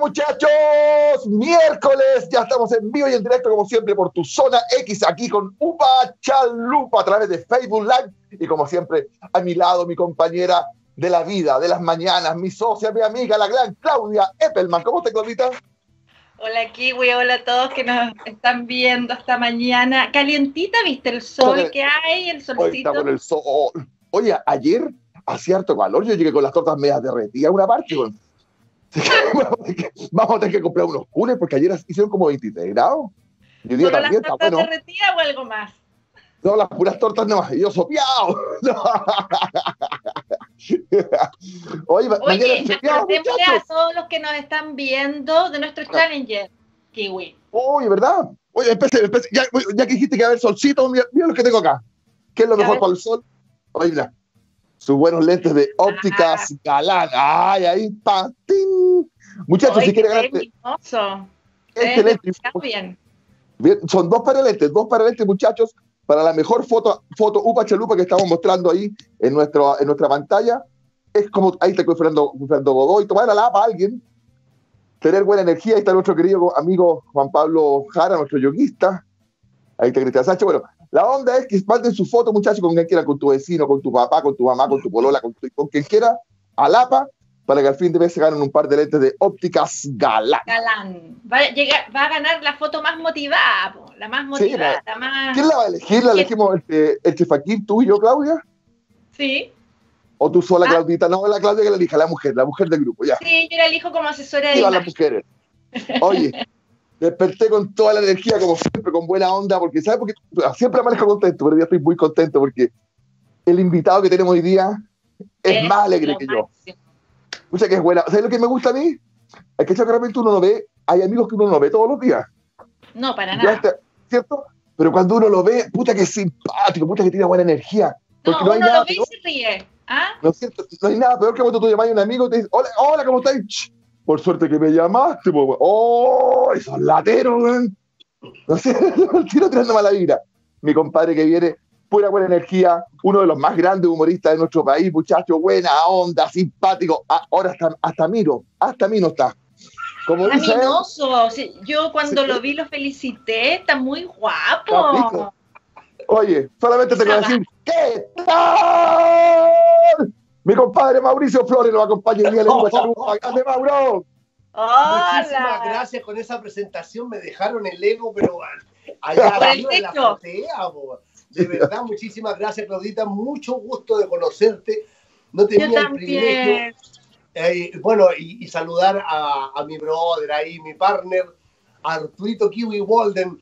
muchachos? Miércoles, ya estamos en vivo y en directo como siempre por tu Zona X aquí con Upa Chalupa a través de Facebook Live y como siempre a mi lado mi compañera de la vida, de las mañanas, mi socia, mi amiga, la gran Claudia Eppelman. ¿Cómo estás, Claudita? Hola Kiwi, hola a todos que nos están viendo esta mañana. Calientita, ¿viste el sol que hay? El solcito. Hoy está con el sol. Oye, ayer hacía harto calor, yo llegué con las tortas medias derretidas a una parte, con... Vamos a tener que comprar unos coolers porque ayer hicieron como 23 grados. Y ¿solo también, las tortas derretidas o algo más? No, las puras tortas nomás. Y yo sopeado. No. Oye, acordémosle a todos los que nos están viendo de nuestro Challenger, Kiwi. Oye, ¿verdad? Oye, empecé. Ya que dijiste que va a haber solcito, mira lo que tengo acá. ¿Qué es lo mejor para el sol? Oye, mira. Sus buenos lentes de ópticas Galán. Ay, ahí, patín. Muchachos, si quieren ganarte. Este lente. Bien, son dos para lentes, muchachos, para la mejor foto Upa Chalupa que estamos mostrando ahí en nuestra pantalla. Es como, ahí está Fernando Godoy, tomar la lapa a alguien, tener buena energía. Ahí está nuestro querido amigo Juan Pablo Jara, nuestro yoguista. Ahí está Cristian Sánchez. Bueno, la onda es que manden su foto, muchachos, con quien quiera, con tu vecino, con tu papá, con tu mamá, con tu polola, con quien quiera, a Lapa, para que al fin de mes se ganen un par de lentes de ópticas Galán. Va a ganar la foto más motivada, la más motivada. Sí, más... ¿Quién la va a elegir? ¿La elegimos el Chefaquín, tú y yo, Claudia? Sí. ¿O tú sola, Claudita? No, la Claudia que la elija, la mujer del grupo, ya. Sí, yo la elijo como asesora de imagen. Las mujeres. Oye, desperté con toda la energía, como siempre, con buena onda, porque, ¿sabes? Porque siempre amanezco contento, pero yo estoy muy contento porque el invitado que tenemos hoy día es más alegre que yo. Escucha que es buena. ¿Sabes lo que me gusta a mí? Es que de repente uno no ve, hay amigos que uno no ve todos los días. No, para nada. ¿Cierto? Pero cuando uno lo ve, puta que es simpático, puta que tiene buena energía. Porque no hay nada, lo ve y se ríe. ¿Ah? No hay nada peor que cuando tú llamas a un amigo y te dices, hola, ¿cómo estás? Por suerte que me llamaste, pues, ¡oh! Esos lateros, weón. No sé, el tiro tirando mala vibra. Mi compadre que viene, pura buena energía, uno de los más grandes humoristas de nuestro país, muchacho, buena onda, simpático. Ahora hasta Mino está. Como dice él, sí, yo cuando lo vi lo felicité, está muy guapo. Oye, solamente te quiero decir, ¿qué tal? Mi compadre Mauricio Flores nos acompaña en el ¡grande, Mauro! Hola. Muchísimas gracias con esa presentación, me dejaron el ego, pero allá arriba en la azotea, de verdad, muchísimas gracias, Claudita, mucho gusto de conocerte. No tenía el privilegio. Bueno, y saludar a mi brother ahí, mi partner, Arturito Kiwi Walden.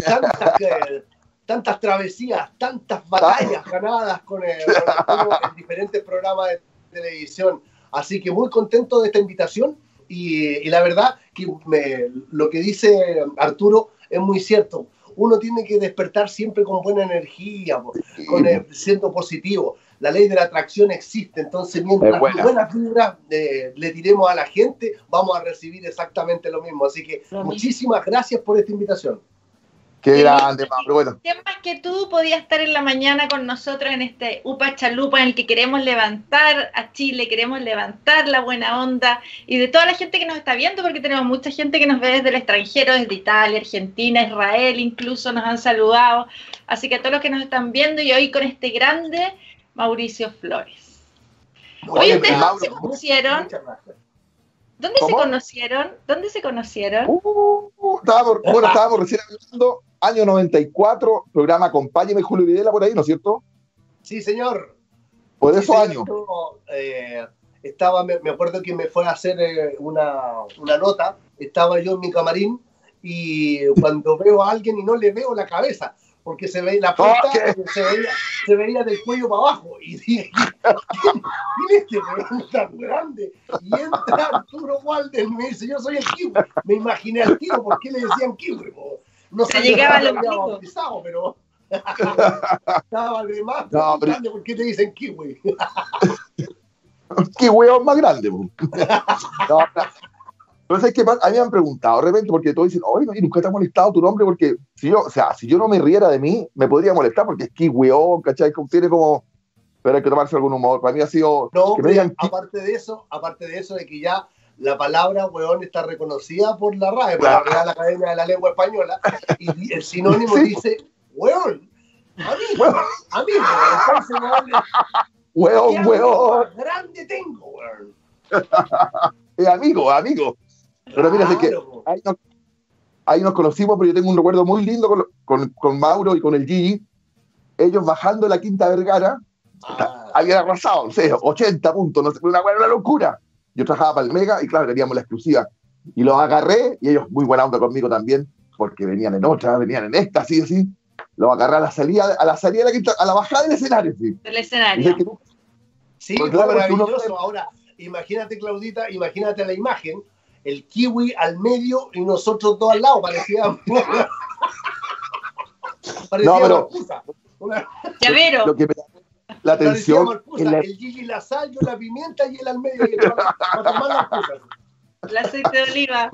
Tantas travesías, tantas batallas ganadas con el en diferentes programas de televisión. Así que muy contento de esta invitación y la verdad que lo que dice Arturo es muy cierto. Uno tiene que despertar siempre con buena energía, siendo positivo. La ley de la atracción existe, entonces mientras buenas vibras le tiremos a la gente, vamos a recibir exactamente lo mismo. Así que muchísimas gracias por esta invitación. Qué grande, Pablo. Bueno. ¿Qué más que tú podías estar en la mañana con nosotros en este Upa Chalupa en el que queremos levantar a Chile, queremos levantar la buena onda y de toda la gente que nos está viendo, porque tenemos mucha gente que nos ve desde el extranjero, desde Italia, Argentina, Israel, incluso nos han saludado. Así que a todos los que nos están viendo y hoy con este grande Mauricio Flores. Oye, ¿ustedes dónde se conocieron? ¿Dónde se conocieron? Estábamos recién hablando, año 94, programa Acompáñeme, Julio Videla, por ahí, ¿no es cierto? Sí, señor. Por esos años. Me acuerdo que me fue a hacer una nota, estaba yo en mi camarín y cuando veo a alguien y no le veo la cabeza, porque se veía la punta, se veía del cuello para abajo. Y dije, ¿quién es este weón tan grande? Y entra Arturo Walden y me dice, yo soy el Kiwi. Me imaginé al tiro, ¿por qué le decían Kiwi? No sabía que había bautizado, pero estaba de más grande, ¿por qué te dicen Kiwi? Kiwi es más grande. Entonces es que a mí me han preguntado de repente, porque todos dicen, oye, nunca te ha molestado tu nombre, porque si yo no me riera de mí, me podría molestar, porque es Kiwión, ¿cachai? Tiene como, pero hay que tomarse algún humor. Para mí ha sido... No, que me digan, aparte de eso, de que ya la palabra weón está reconocida por la RAE, por la Real Academia de la Lengua Española, y el sinónimo dice weón, amigo. Entonces, Weón, ¿qué amigo weón. más grande tengo, weón? Amigo. Pero mira, es que Claro. ahí nos conocimos, pero yo tengo un recuerdo muy lindo con Mauro y con el Gigi. Ellos bajando la Quinta Vergara, habían arrasado, no sé, 80 puntos, no sé, una locura. Yo trabajaba para el Mega y claro, teníamos la exclusiva. Y los agarré, y ellos muy buena onda conmigo también, porque venían en otra, venían en esta, así. Los agarré a la salida de la Quinta, a la bajada del escenario, sí. Del escenario. Sí, Pues fue claro, maravilloso. Ahora, imagínate, Claudita, imagínate la imagen, el kiwi al medio y nosotros dos al lado, parecía Marcusa. Llavero. Lo que me llamó la atención es el Gigi la sal, yo la pimienta y él al medio y para tomar las cosas. El aceite de oliva.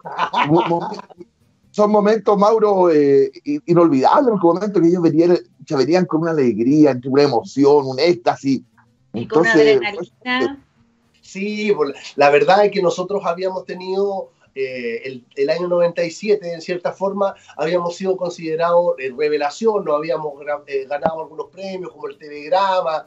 Son momentos, Mauro, inolvidables, porque momentos que ellos venían con una alegría, entre una emoción, un éxtasis. Y con una adrenalina. Sí, la verdad es que nosotros habíamos tenido el año 97, en cierta forma, habíamos sido considerados revelación, nos habíamos ganado algunos premios como el TV-Grama,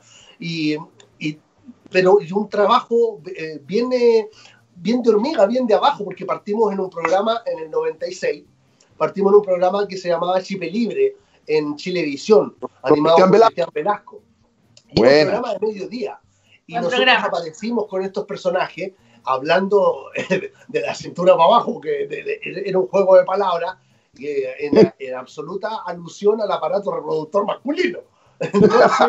pero un trabajo bien de hormiga, bien de abajo, porque partimos en un programa en el 96, partimos en un programa que se llamaba Chip Libre en Chilevisión, animado por Cristian Velasco. Y un programa de mediodía. Y nosotros aparecimos con estos personajes hablando de la cintura para abajo, que era un juego de palabras en absoluta alusión al aparato reproductor masculino. Entonces,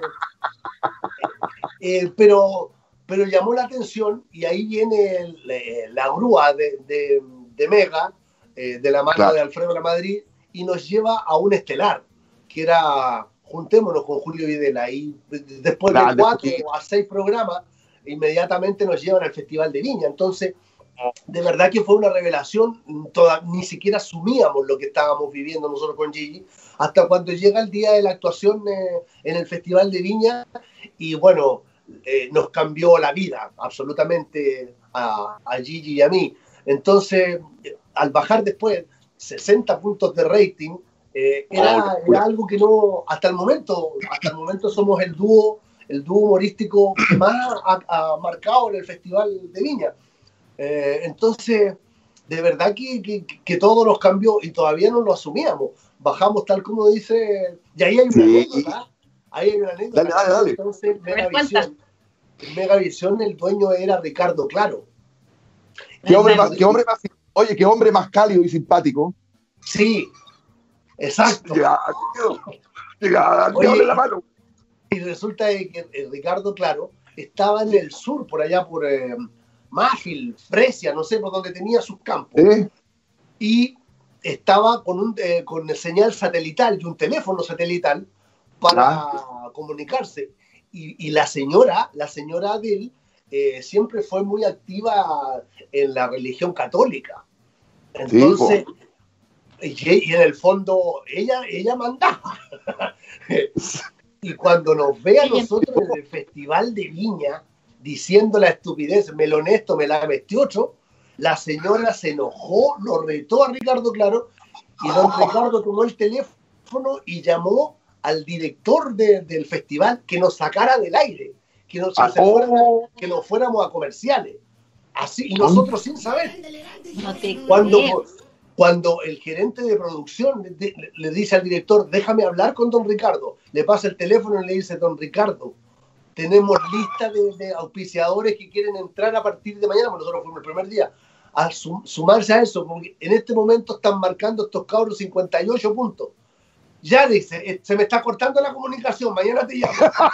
pero llamó la atención y ahí viene la grúa de Mega, de la mano de Alfredo Lamadrid, y nos lleva a un estelar, que era Juntémonos con Julio Videla. Y después de 4 a 6 programas, inmediatamente nos llevan al Festival de Viña. Entonces, de verdad que fue una revelación. Ni siquiera asumíamos lo que estábamos viviendo nosotros con Gigi, hasta cuando llega el día de la actuación en el Festival de Viña, y bueno, nos cambió la vida absolutamente a Gigi y a mí. Entonces, al bajar después 60 puntos de rating, era algo que no, hasta el momento somos el dúo humorístico que más ha marcado en el Festival de Viña. Entonces, de verdad que todo nos cambió y todavía no lo asumíamos. Bajamos tal como dice, y ahí hay una anécdota. Dale. Entonces, Megavisión, el dueño era Ricardo Claro. Qué hombre más cálido y simpático. Sí, exacto. Oye, la mano. Y resulta que Ricardo Claro estaba en el sur, por allá por Máfil, Fresia, no sé por dónde tenía sus campos. Y estaba con señal satelital y un teléfono satelital para comunicarse. Y la señora de él siempre fue muy activa en la religión católica. Entonces, y en el fondo ella mandaba. Y cuando nos ve a nosotros en el Festival de Viña diciendo la estupidez, me lo honesto, me la metió otro, la señora se enojó, lo retó a Ricardo Claro, y don Ricardo tomó el teléfono y llamó al director del festival que nos sacara del aire, que nos fuéramos a comerciales. Así, y nosotros sin saber. Cuando el gerente de producción le dice al director, déjame hablar con don Ricardo, le pasa el teléfono y le dice, don Ricardo, tenemos lista de auspiciadores que quieren entrar a partir de mañana, porque nosotros fuimos el primer día, a sumarse a eso, porque en este momento están marcando estos cabros 58 puntos. Ya dice, se me está cortando la comunicación, mañana te llamo.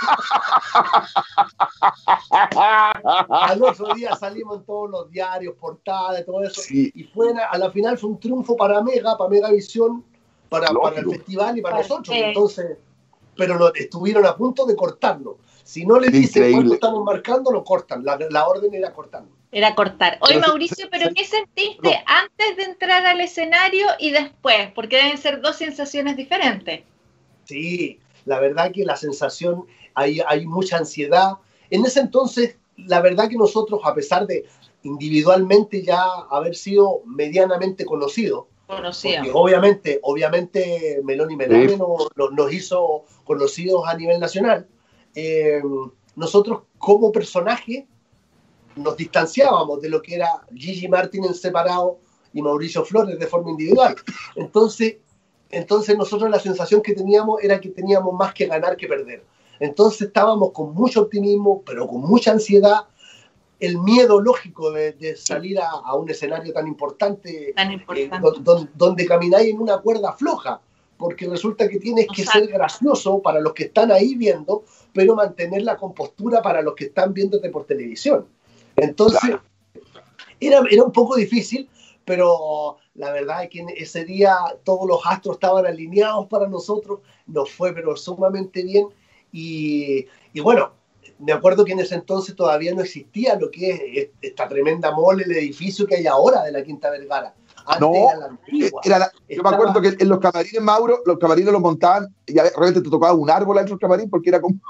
Al otro día salimos en todos los diarios, portadas, todo eso. Sí. Y a la final fue un triunfo para Megavisión, para el festival y para nosotros. Entonces, pero estuvieron a punto de cortarlo. Si no le dicen cuánto estamos marcando, lo cortan. La orden era cortarlo. Era cortar. Oye, Mauricio, ¿pero qué sentiste antes de entrar al escenario y después? Porque deben ser dos sensaciones diferentes. Sí, la verdad que la sensación, hay mucha ansiedad. En ese entonces, la verdad que nosotros, a pesar de individualmente ya haber sido medianamente conocido. Conocida. Porque obviamente Meloni Melame nos hizo conocidos a nivel nacional. Nosotros como personaje nos distanciábamos de lo que era Gigi Martin en separado y Mauricio Flores de forma individual. Entonces nosotros la sensación que teníamos era que teníamos más que ganar que perder. Entonces estábamos con mucho optimismo, pero con mucha ansiedad, el miedo lógico de salir a un escenario tan importante, donde camináis en una cuerda floja, porque resulta que tienes que ser gracioso para los que están ahí viendo, pero mantener la compostura para los que están viéndote por televisión. Entonces, era un poco difícil, pero la verdad es que ese día todos los astros estaban alineados para nosotros, nos fue pero sumamente bien, y bueno, me acuerdo que en ese entonces todavía no existía lo que es esta tremenda mole, el edificio que hay ahora de la Quinta Vergara. Antes era la antigua. Yo me acuerdo que en los camarines, Mauro, los camarines los montaban y realmente te tocaba un árbol dentro del camarín porque era como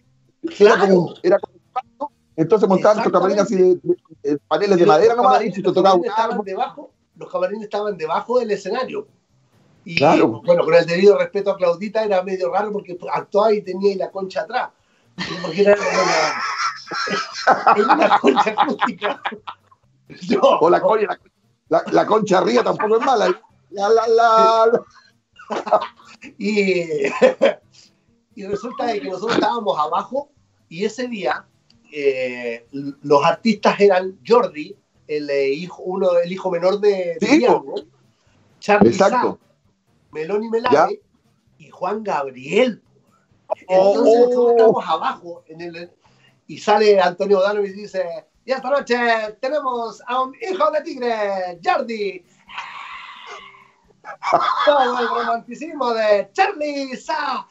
un pasto. Entonces montaban estos camarines así de paneles de madera nomás y te tocaba un árbol. Los camarines estaban debajo del escenario. Y claro. Bueno, con el debido respeto a Claudita era medio raro porque actuaba y tenía la concha atrás. Porque era una concha acústica. O la concha arriba tampoco es mala. Y resulta de que nosotros estábamos abajo y ese día los artistas eran Jordi, el hijo menor de Diego, Charly Sá, Meloni Melame y Juan Gabriel. Entonces nosotros estamos abajo y sale Antonio O'Donnell y dice: y esta noche tenemos a un hijo de tigre, Jordi. Todo el romanticismo de Charly Sá.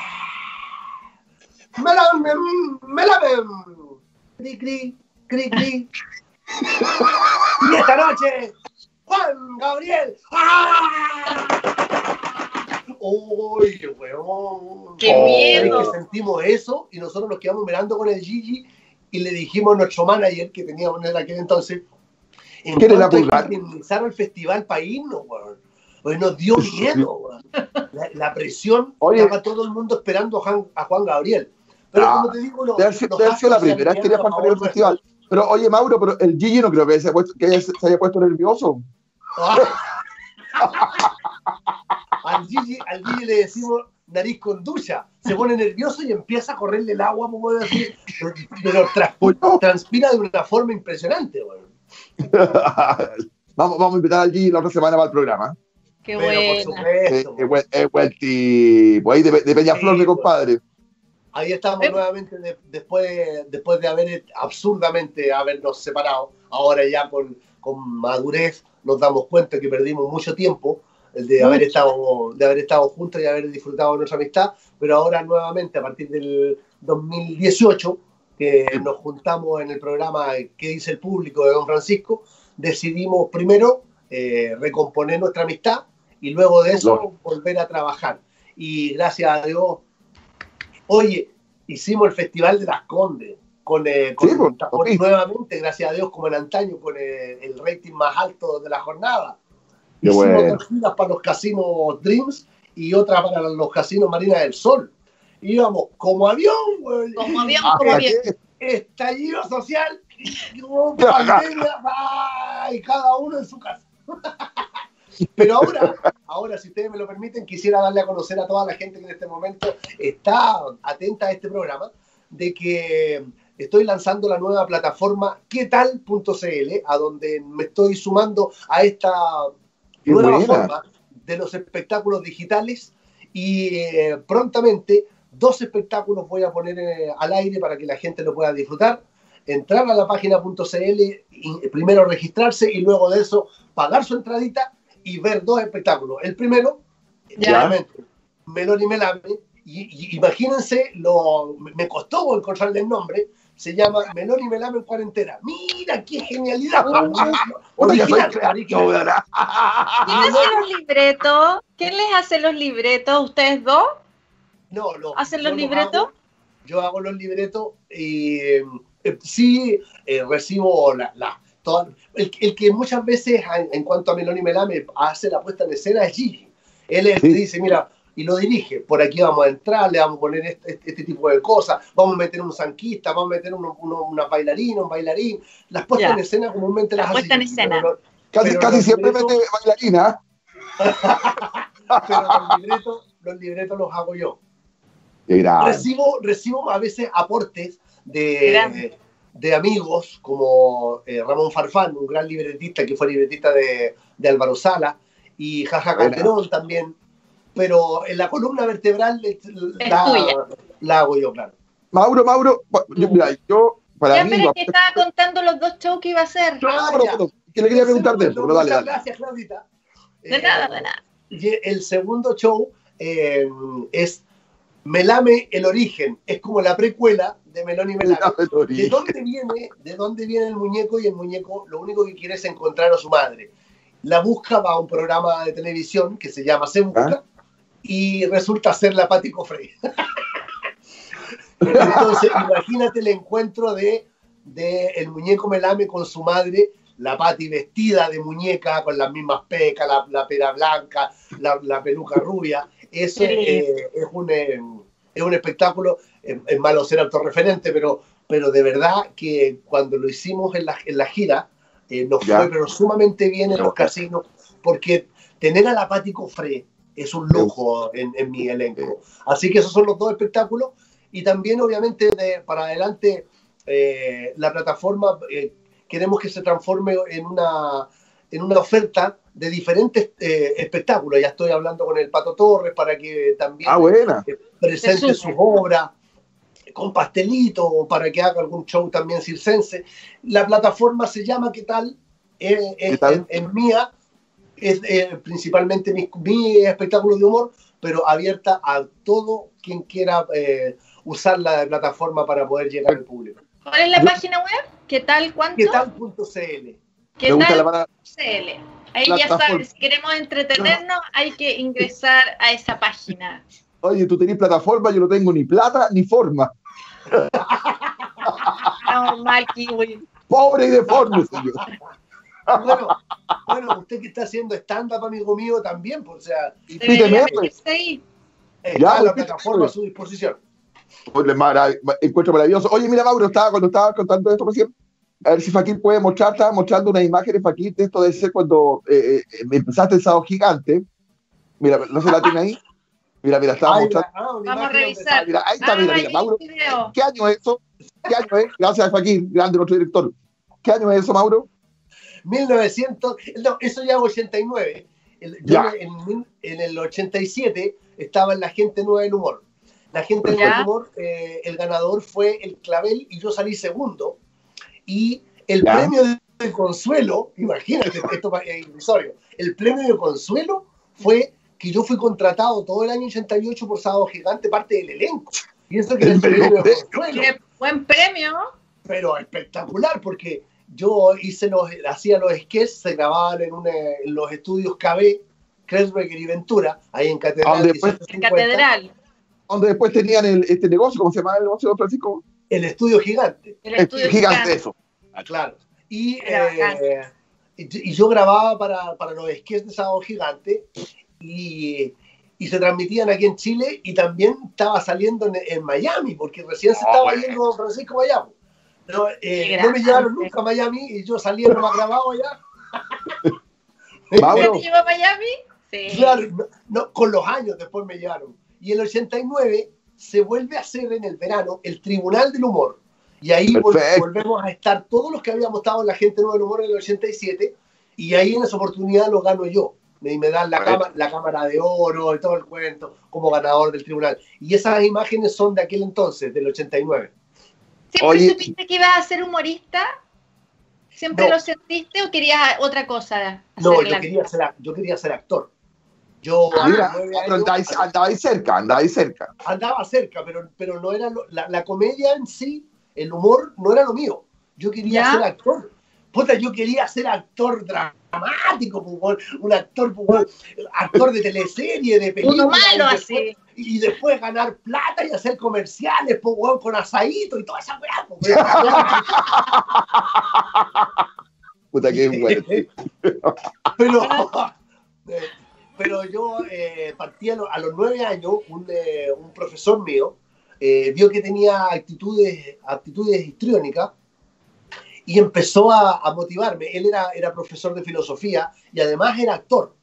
Melame. Cri, cri, cri, cri. Y esta noche, Juan Gabriel. ¡Uy, qué huevón! ¡Qué miedo! Que sentimos eso y nosotros nos quedamos mirando con el Gigi y le dijimos a nuestro manager que teníamos en aquel entonces: ¿en cuánto hay que indemnizar al festival para irnos, weón? Pues nos dio miedo, weón. La presión, estaba todo el mundo esperando a Juan Gabriel. Pero como te digo, debe haber sido la primera vez que quería participar en el festival. Pero oye, Mauro, pero el Gigi no creo que se haya puesto nervioso. Al Gigi le decimos nariz con ducha, se pone nervioso y empieza a correrle el agua, como decir, pero transpira de una forma impresionante. Bueno. Vamos a invitar al Gigi la otra semana para el programa. Qué bueno. Por supuesto. Es buen tipo, ahí de Peñaflor, mi compadre. Ahí estamos nuevamente después de habernos separado. Ahora ya con madurez nos damos cuenta que perdimos mucho tiempo de haber estado juntos y haber disfrutado de nuestra amistad, pero ahora nuevamente a partir del 2018 que nos juntamos en el programa ¿Qué dice el público? De Don Francisco, decidimos primero recomponer nuestra amistad y luego de eso volver a trabajar. Y gracias a Dios, oye, hicimos el Festival de Las Condes nuevamente, gracias a Dios, como en antaño, con el rating más alto de la jornada. Hicimos 2 filas para los casinos Dreams y otra para los casinos Marina del Sol. Íbamos como avión, güey. Como avión. Estallido social, pandemia, y cada uno en su casa. Pero ahora, si ustedes me lo permiten, quisiera darle a conocer a toda la gente que en este momento está atenta a este programa, de que estoy lanzando la nueva plataforma quetal.cl, a donde me estoy sumando a esta nueva forma de los espectáculos digitales y prontamente 2 espectáculos voy a poner al aire para que la gente lo pueda disfrutar. Entrar a la página.cl y primero registrarse y luego de eso pagar su entradita y ver 2 espectáculos. El primero, claramente, Meloni Melame, y imagínense, me costó encontrarle el nombre, se llama Meloni Melame en cuarentena. ¡Mira qué genialidad! ¿Quién hace los libretos? ¿Quién les hace los libretos? ¿Ustedes dos? No. ¿Hacen los libretos? Yo hago los libretos y sí recibo El que muchas veces, en cuanto a Meloni Melame, hace la puesta en escena es Gigi. Él es el que dice, mira, y lo dirige, por aquí vamos a entrar, le vamos a poner este tipo de cosas, vamos a meter un zanquista, vamos a meter una bailarina, un bailarín. Las puestas en escena comúnmente las hace. Puesta en escena. Casi siempre mete bailarina. Pero los libretos los hago yo. Recibo a veces aportes de amigos como Ramón Farfán, un gran libretista que fue libretista de Álvaro Sala, y Jaja Calderón también, pero en la columna vertebral la hago yo, claro. Mauro, yo para ya, mí... pero que estaba contando los 2 shows que iba a hacer. Que le quería preguntar de eso, pero dale. Gracias, Claudita. De nada. El segundo show es Melame el origen, es como la precuela de Meloni Melame. ¿De dónde viene el muñeco? Y el muñeco lo único que quiere es encontrar a su madre. La busca, va a un programa de televisión que se llama Se Busca, y resulta ser la Pati Cofré. Entonces, imagínate el encuentro de el muñeco Melame con su madre, la Pati vestida de muñeca, con las mismas pecas, la pera blanca, la peluca rubia. Eso es un espectáculo. Es malo ser autorreferente, pero de verdad que cuando lo hicimos en la gira, nos fue pero sumamente bien en los casinos, porque tener a la Pati Cofré es un lujo en mi elenco. Así que esos son los 2 espectáculos. Y también, obviamente, para adelante, la plataforma queremos que se transforme en una oferta de diferentes espectáculos. Ya estoy hablando con el Pato Torres para que también presente sus obras, con pastelito, para que haga algún show también circense. La plataforma se llama ¿Qué tal? Es mía, es principalmente mi espectáculo de humor, pero abierta a todo quien quiera usar la plataforma para poder llegar al público. ¿Cuál es la página web? ¿Qué tal? ¿Cuánto? ¿Qué tal.cl? ¿Qué tal.cl? Ahí ya sabes, si queremos entretenernos, hay que ingresar a esa página. Oye, tú tenés plataforma, yo no tengo ni plata ni forma. Normal, Kiwi. Pobre y deforme, señor. Bueno, usted que está haciendo stand-up, amigo mío, también, pues, o sea, ya la plataforma a su disposición. Encuentro maravilloso. Oye, mira, Mauro, cuando estaba contando esto recién, a ver si Fakir puede mostrar, estaba mostrando una imagen de Fakir de esto de ser cuando empezaste el Sábado Gigante. Mira, no se la tiene ahí. Mira, estaba mostrando. Vamos a revisar. Mira, ahí está, mira, Mauro. ¿Qué año es eso? ¿Qué año es? Gracias, Fakir, grande nuestro director. ¿Qué año es eso, Mauro? 1900, no, eso ya es 89. Yo en el 87 estaba en La Gente Nueva del Humor. La Gente Nueva del Humor, el ganador fue el Clavel y yo salí segundo. Y el premio de consuelo, imagínate, esto es irrisorio, el premio de consuelo fue que yo fui contratado todo el año 88 por Sábado Gigante, parte del elenco. Y eso que era el premio de consuelo. ¡Qué buen premio! Pero espectacular, porque yo hacía los sketches, se grababan en los estudios KB, Kresberger y Ventura, ahí en Catedral. Donde después tenían este negocio, ¿cómo se llama el negocio, Francisco? El Estudio Gigante. El Estudio Gigante, eso. Claro. Y yo grababa para los sketches de Sábado Gigante y se transmitían aquí en Chile y también estaba saliendo en Miami, porque recién se estaba yendo Don Francisco Miami. No me llevaron nunca a Miami y yo salí nomás grabado allá. ¿Te llevó a Miami? Sí. Claro, no, con los años después me llevaron. Y el 89 se vuelve a hacer en el verano el Tribunal del Humor. Y ahí volvemos a estar todos los que habíamos estado en La Gente Nueva del Humor en el 87. Y ahí en esa oportunidad lo gano yo. Me dan la cámara de oro y todo el cuento como ganador del tribunal. Y esas imágenes son de aquel entonces, del 89. ¿Siempre supiste que ibas a ser humorista? ¿Siempre lo sentiste o querías otra cosa? No, yo quería ser actor. Andaba ahí cerca. Andaba cerca, pero no era la comedia en sí, el humor no era lo mío. Yo quería ser actor. Puta, yo quería ser actor dramático, un actor de teleserie, de película. Uno malo así. Y después ganar plata y hacer comerciales, con asadito y toda esa weá. Puta que bueno. Pero yo partí a los 9 años, un profesor mío vio que tenía actitudes histriónicas y empezó a motivarme. Él era profesor de filosofía y además era actor.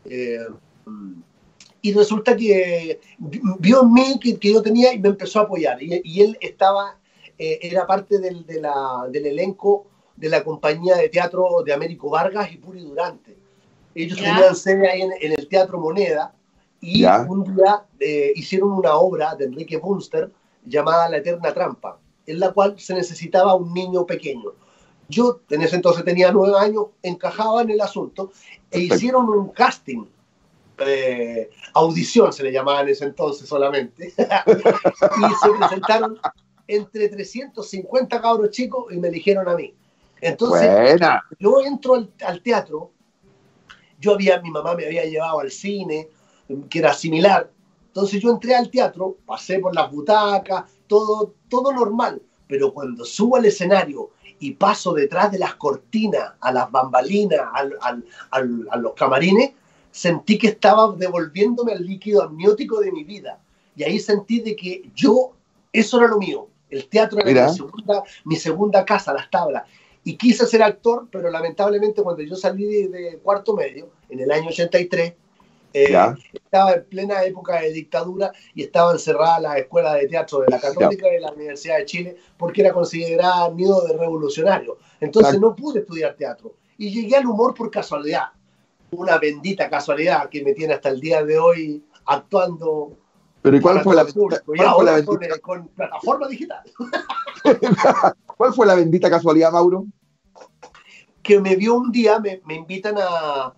Y resulta que vio en mí que yo tenía y me empezó a apoyar. Y él era parte del elenco de la compañía de teatro de Américo Vargas y Puri Durante. Ellos tenían sede ahí en el Teatro Moneda y un día hicieron una obra de Enrique Bunster llamada La Eterna Trampa, en la cual se necesitaba un niño pequeño. Yo en ese entonces tenía 9 años, encajaba en el asunto e hicieron un casting, audición se le llamaba en ese entonces solamente, y se presentaron entre 350 cabros chicos y me eligieron a mí. Entonces, yo entro al teatro. Mi mamá me había llevado al cine, que era similar. Entonces yo entré al teatro, pasé por las butacas, todo normal. Pero cuando subo al escenario y paso detrás de las cortinas, a las bambalinas, a los camarines, sentí que estaba devolviéndome el líquido amniótico de mi vida. Y ahí sentí de que eso era lo mío. El teatro era mi segunda casa, las tablas. Y quise ser actor, pero lamentablemente cuando yo salí de cuarto medio, en el año 83, estaba en plena época de dictadura y estaba encerrada la escuela de teatro de la Católica y de la Universidad de Chile porque era considerada nido de revolucionario. Entonces no pude estudiar teatro. Y llegué al humor por casualidad. Una bendita casualidad que me tiene hasta el día de hoy actuando. Pero ¿y cuál fue la con plataforma digital? ¿Cuál fue la bendita casualidad, Mauro? Que me vio un día, me invitan a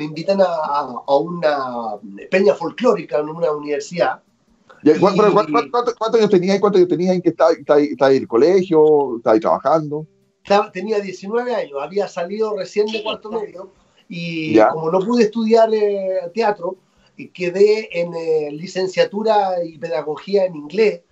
una peña folclórica en una universidad. ¿Cuántos años tenías? ¿En que estabas en el colegio? ¿Estabas trabajando? Tenía 19 años, había salido recién de cuarto medio y como no pude estudiar teatro, quedé en licenciatura y pedagogía en inglés.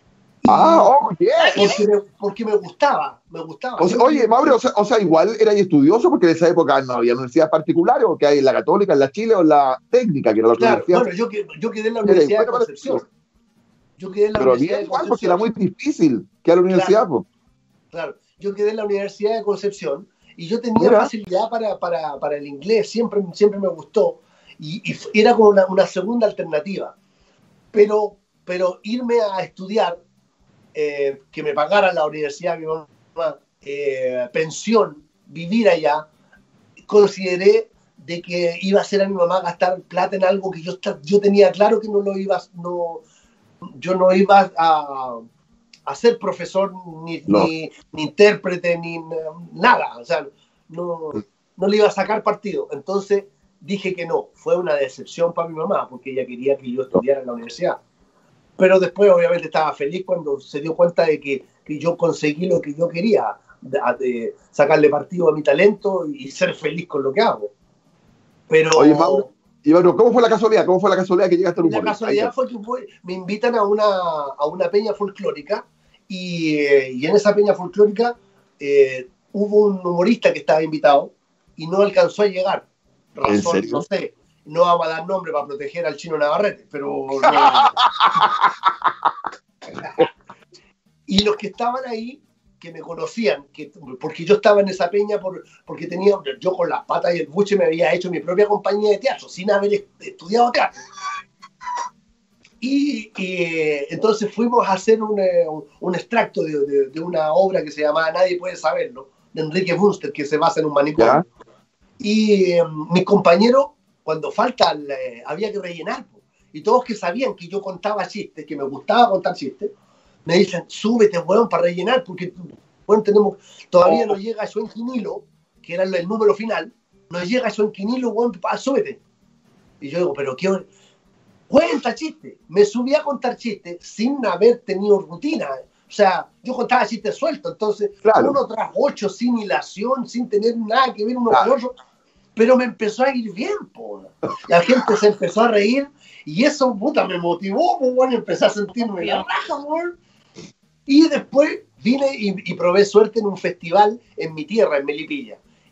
Porque me gustaba. Oye, Mauro, o sea, igual eras estudioso porque en esa época no había universidades particulares, o que hay en la Católica, en la Chile o en la Técnica, que era la universidad. Bueno, yo quedé en la Universidad de Concepción. Pero bien, igual, porque era muy difícil que a la universidad. Claro, yo quedé en la Universidad de Concepción y yo tenía facilidad para el inglés, siempre me gustó y era como una segunda alternativa. Pero irme a estudiar, que me pagara la universidad, mi mamá, pensión, vivir allá, consideré de que iba a hacer a mi mamá gastar plata en algo que yo tenía claro que yo no iba a ser profesor, ni intérprete, ni nada, o sea, no le iba a sacar partido. Entonces dije que no, fue una decepción para mi mamá, porque ella quería que yo estudiara en la universidad. Pero después obviamente estaba feliz cuando se dio cuenta de que yo conseguí lo que yo quería, de sacarle partido a mi talento y ser feliz con lo que hago. Pero, oye, Mauro, ¿cómo fue la casualidad? ¿Cómo fue la casualidad que llegaste al humor? La casualidad fue que me invitan a una peña folclórica y en esa peña folclórica hubo un humorista que estaba invitado y no alcanzó a llegar. ¿En serio? No sé. No vamos a dar nombre para proteger al Chino Navarrete, pero y los que estaban ahí, que me conocían, porque yo estaba en esa peña porque yo con las patas y el buche me había hecho mi propia compañía de teatro, sin haber estudiado teatro. Y entonces fuimos a hacer un extracto de una obra que se llamaba Nadie puede saberlo, de Enrique Bunster, que se basa en un manicomio. Y mi compañero, cuando falta, había que rellenar. Y todos que sabían que yo contaba chistes, que me gustaba contar chistes, me dicen, súbete, weón, para rellenar, porque todavía no llega eso en Quinilo, que era el número final, no llega eso en Quinilo, weón, súbete. Y yo digo, pero qué cuenta chistes. Me subí a contar chistes sin haber tenido rutina. O sea, yo contaba chistes sueltos, entonces, uno tras 8, sin hilación, sin tener nada que ver uno con otro. Pero me empezó a ir bien, po. La gente se empezó a reír y eso, puta, me motivó, po, bueno, empecé a sentirme la raja, po. Y después vine y probé suerte en un festival en mi tierra, en Melipilla.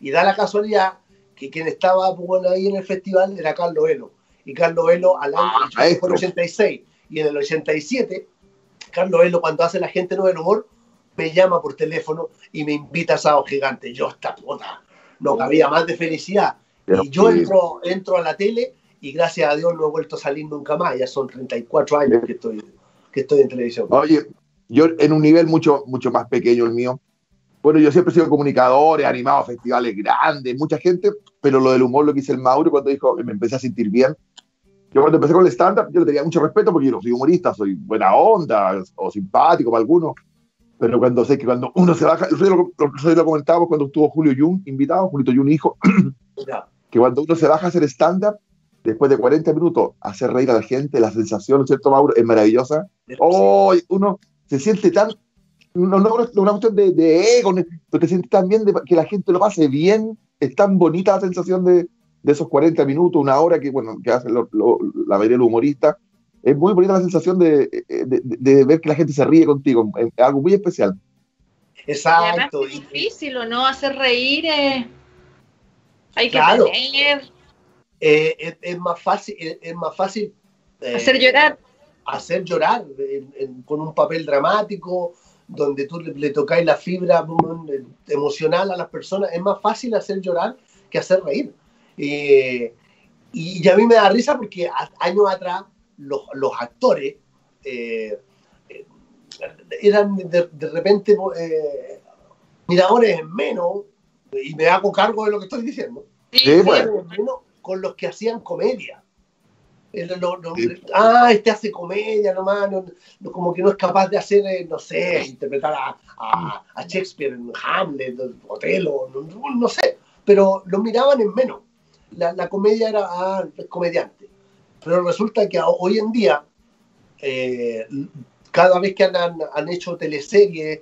Y da la casualidad que quien estaba bueno, ahí en el festival era Carlos Elo. Y Carlos Elo al año fue en el 86 y en el 87, Carlos Elo, cuando hace La Gente No del Humor, me llama por teléfono y me invita a Sábado Gigante. Yo, esta puta, no cabía más de felicidad. Y yo entro a la tele y gracias a Dios no he vuelto a salir nunca más. Ya son 34 años que estoy en televisión. Oye, yo en un nivel mucho más pequeño el mío. Bueno, yo siempre he sido comunicador, he animado festivales grandes, mucha gente, pero lo del humor lo que hice el Mauro cuando dijo que me empecé a sentir bien. Yo cuando empecé con el stand-up, yo le tenía mucho respeto porque yo no soy humorista, soy buena onda o simpático para algunos, pero cuando sé que cuando uno se baja, nosotros lo comentábamos cuando estuvo Julio Jung invitado, Julio Jung hijo, que cuando uno se baja a hacer stand-up, después de 40 minutos, hacer reír a la gente, la sensación, ¿no es cierto, Mauro? Es maravillosa. Oh, uno se siente tan, no una cuestión de ego, pero te sientes tan bien de que la gente lo pase bien, es tan bonita la sensación de esos 40 minutos, una hora que, bueno, que hacen la mayoría de los humoristas. Es muy bonita la sensación de ver que la gente se ríe contigo, es algo muy especial. Exacto. Y es difícil, ¿o no? Hacer reír, hay que claro. tener... es más fácil hacer llorar. Hacer llorar con un papel dramático, donde tú le tocáis la fibra emocional a las personas. Es más fácil hacer llorar que hacer reír. Y a mí me da risa porque años atrás los actores eran de repente miradores en menos, y me hago cargo de lo que estoy diciendo. Sí, bueno. Menos con los que hacían comedia. Este hace comedia nomás, como que no es capaz de hacer, no sé, interpretar a Shakespeare en Hamlet, Otelo, no sé, pero lo miraban en menos. La comedia era comediante. Pero resulta que hoy en día, cada vez que han hecho teleseries,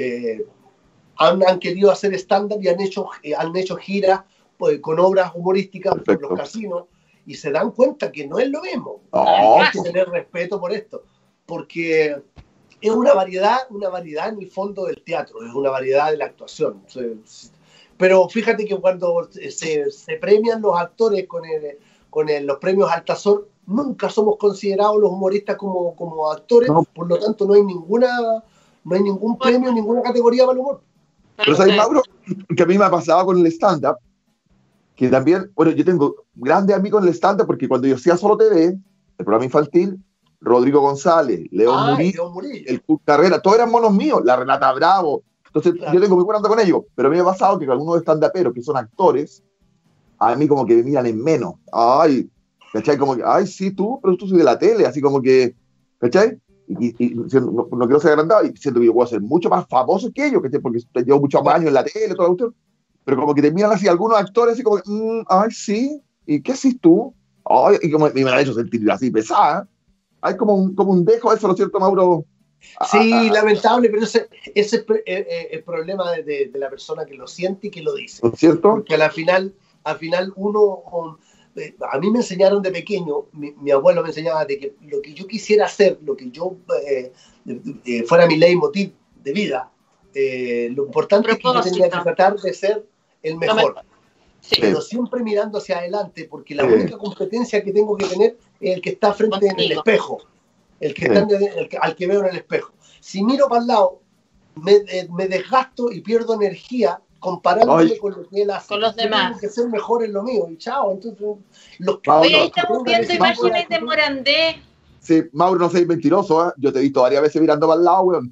han querido hacer stand-up y han hecho giras con obras humorísticas. Perfecto. Por los casinos, y se dan cuenta que no es lo mismo. Hay que tener respeto por esto, porque es una variedad en el fondo del teatro, es una variedad de la actuación. Pero fíjate que cuando se premian los actores con los premios Altazor, nunca somos considerados los humoristas como actores, no. Por lo tanto no hay ningún premio, ninguna categoría para el humor. Pero ¿sabes, Mauro? Que a mí me ha pasado con el stand-up, que también, bueno, yo tengo grandes amigos en el stand-up, porque cuando yo hacía Solo TV, el programa infantil, Rodrigo González, León Murillo, el Kurt Carrera, todos eran monos míos, la Renata Bravo. Entonces, claro, yo tengo muy buena onda con ellos, pero a mí me ha pasado que con algunos stand-uperos que son actores, a mí como que me miran en menos. Ay, ¿cachai? Como que, ay, sí, pero tú soy de la tele, así como que, ¿cachai? Y no quiero ser agrandado, y siento que yo puedo ser mucho más famoso que ellos, ¿cachai? Porque llevo muchos años en la tele, toda la cuestión. Pero como que te miran así algunos actores, así como, ay, sí, ¿y qué haces tú? Ay, y como me han hecho sentir así pesada. Hay como un dejo eso, ¿no es cierto, Mauro? Sí, lamentable, pero ese es el problema de la persona que lo siente y que lo dice. ¿No es cierto? Porque al final uno... a mí me enseñaron de pequeño, mi abuelo me enseñaba de que lo que yo quisiera hacer, lo que yo fuera mi leitmotiv de vida, lo importante es que yo tenía que tratar de ser el mejor, sí, pero siempre mirando hacia adelante, porque la única competencia que tengo que tener es el que está frente en el espejo, el que está al que veo en el espejo. Si miro para el lado, me desgasto y pierdo energía comparándome con lo que él hace. Con los demás. Tengo que ser mejor en lo mío, y chao. Entonces, oye, ahí estamos viendo imágenes de Morandé. Sí, Mauro, no seas mentiroso, ¿eh? Yo te he visto varias veces mirando para el lado, weón.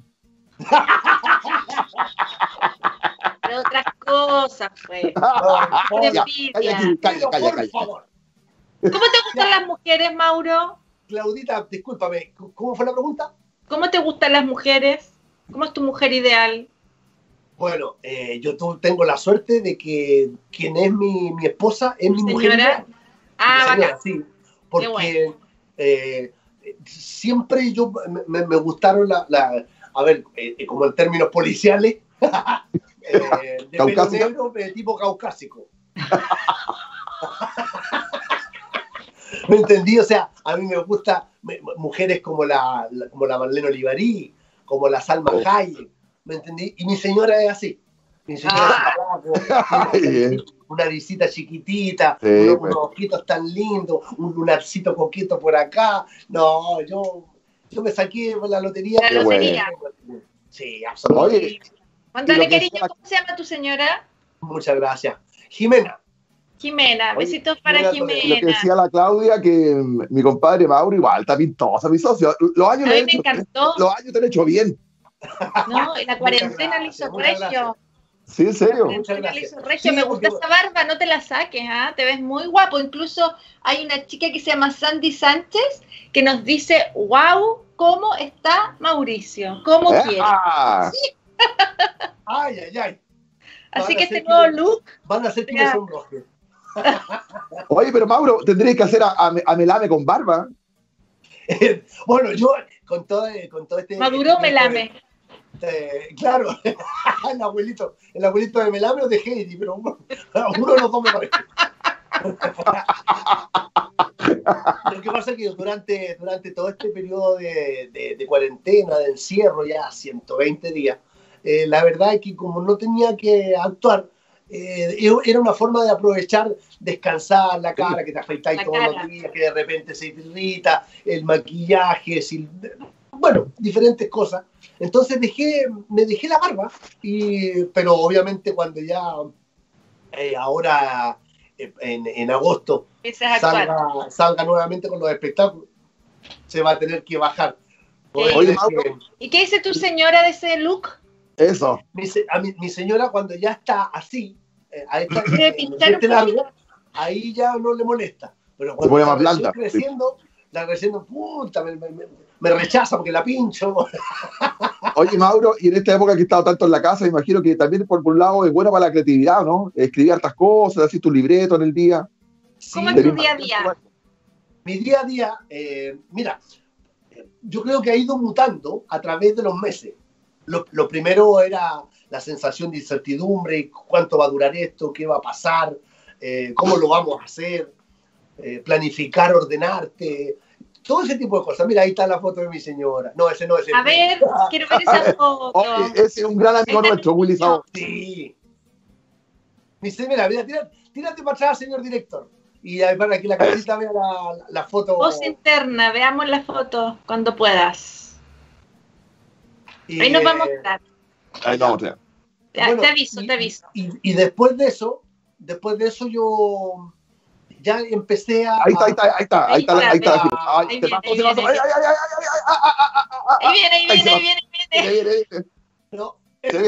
Pero otras cosas, pues. Calla. ¿Cómo te gustan las mujeres, Mauro? Claudita, discúlpame, ¿cómo fue la pregunta? ¿Cómo te gustan las mujeres? ¿Cómo es tu mujer ideal? Bueno, yo tengo la suerte de que quien es mi esposa es mi mujer ideal. Bacán. Sí, porque siempre me gustaron a ver, como en términos policiales, de pelo negro, de tipo caucásico. ¿Me entendí? O sea, a mí me gustan mujeres como la Marlene Olivarí, como la Salma Hayek, ¿me entendí? Y mi señora es así. Mi señora es una risita chiquitita, Sí, unos, pues. unos ojitos tan lindos, un lunarcito coqueto por acá. No, yo me saqué la lotería. La Qué lotería. Sí, absolutamente. Oye, Mándale y lo que cariño, decía- ¿cómo se llama tu señora? Muchas gracias. Jimena. Jimena, Oye, besitos para Jimena Toledo. y lo que Jimena. decía la Claudia, que mi compadre Mauro igual está pintosa, mi socio. Los años A le mí han me hecho, encantó, los años te han hecho bien. ¿no? Y la Muchas cuarentena le gracias, hizo muchas gracias. regio. Sí, en La serio. Muchas cuarentena le gracias. hizo regio. Sí, Me gusta porque- esa barba, no te la saques, ¿ah? Te ves muy guapo. Incluso hay una chica que se llama Sandy Sánchez que nos dice, wow, ¿cómo está Mauricio? ¿Cómo quiere? ¡Ah! Ay, ay, ay. Así Van a que hacer este nuevo me- look, Van a hacer que me Ya. sonroje. Oye, pero Mauro, tendrías que hacer a Melame con barba. Bueno, yo con todo este... maduró este tiempo Melame. claro, el abuelito de Melame o de Heidi, pero uno de los dos me parece. Lo que pasa es que durante todo este periodo de cuarentena, de encierro, ya 120 días, la verdad es que como no tenía que actuar, era una forma de aprovechar, descansar la cara, que te afeitáis La todos cara. los días, que de repente se irrita, el maquillaje, bueno, diferentes cosas. Entonces me dejé la barba, pero obviamente cuando ya ahora en agosto Empiezas a actuar. salga nuevamente con los espectáculos, se va a tener que bajar. Oye, Es Mauro. que ¿Y qué dice tu señora de ese look? Eso. mi señora cuando ya está así, a esta, ¿Quiere en pinchar este un poquito? largo, ahí ya no le molesta. Pero Se cuando pone está más blanda. creciendo, puta, me rechaza porque la pincho. Oye, Mauro, y en esta época que he estado tanto en la casa, me imagino que también por un lado es bueno para la creatividad, ¿no? Escribir hartas cosas, así tu libreto en el día. ¿Cómo Sí, es tu día a día? mi día a día, mira, yo creo que ha ido mutando a través de los meses. Lo primero era la sensación de incertidumbre, cuánto va a durar esto, qué va a pasar, cómo lo vamos a hacer, planificar, ordenarte, todo ese tipo de cosas. Mira, ahí está la foto de mi señora. No, ese no es el... A ver, quiero ver esa foto. Oye, ese es un gran amigo Este nuestro, Willy Sao. Sí. Mi señora, mira, tírate para atrás, señor director. Y ahí para que la carita vea la foto. Voz interna, veamos la foto cuando puedas. Y, Ahí nos va a mostrar. Ahí vamos, ya. bueno, Te aviso. Y después de eso yo ya empecé a... Ahí está. Ahí la viene, Ay, ahí te viene, pasó, ahí te pasó. viene. Ay, Ahí viene. No,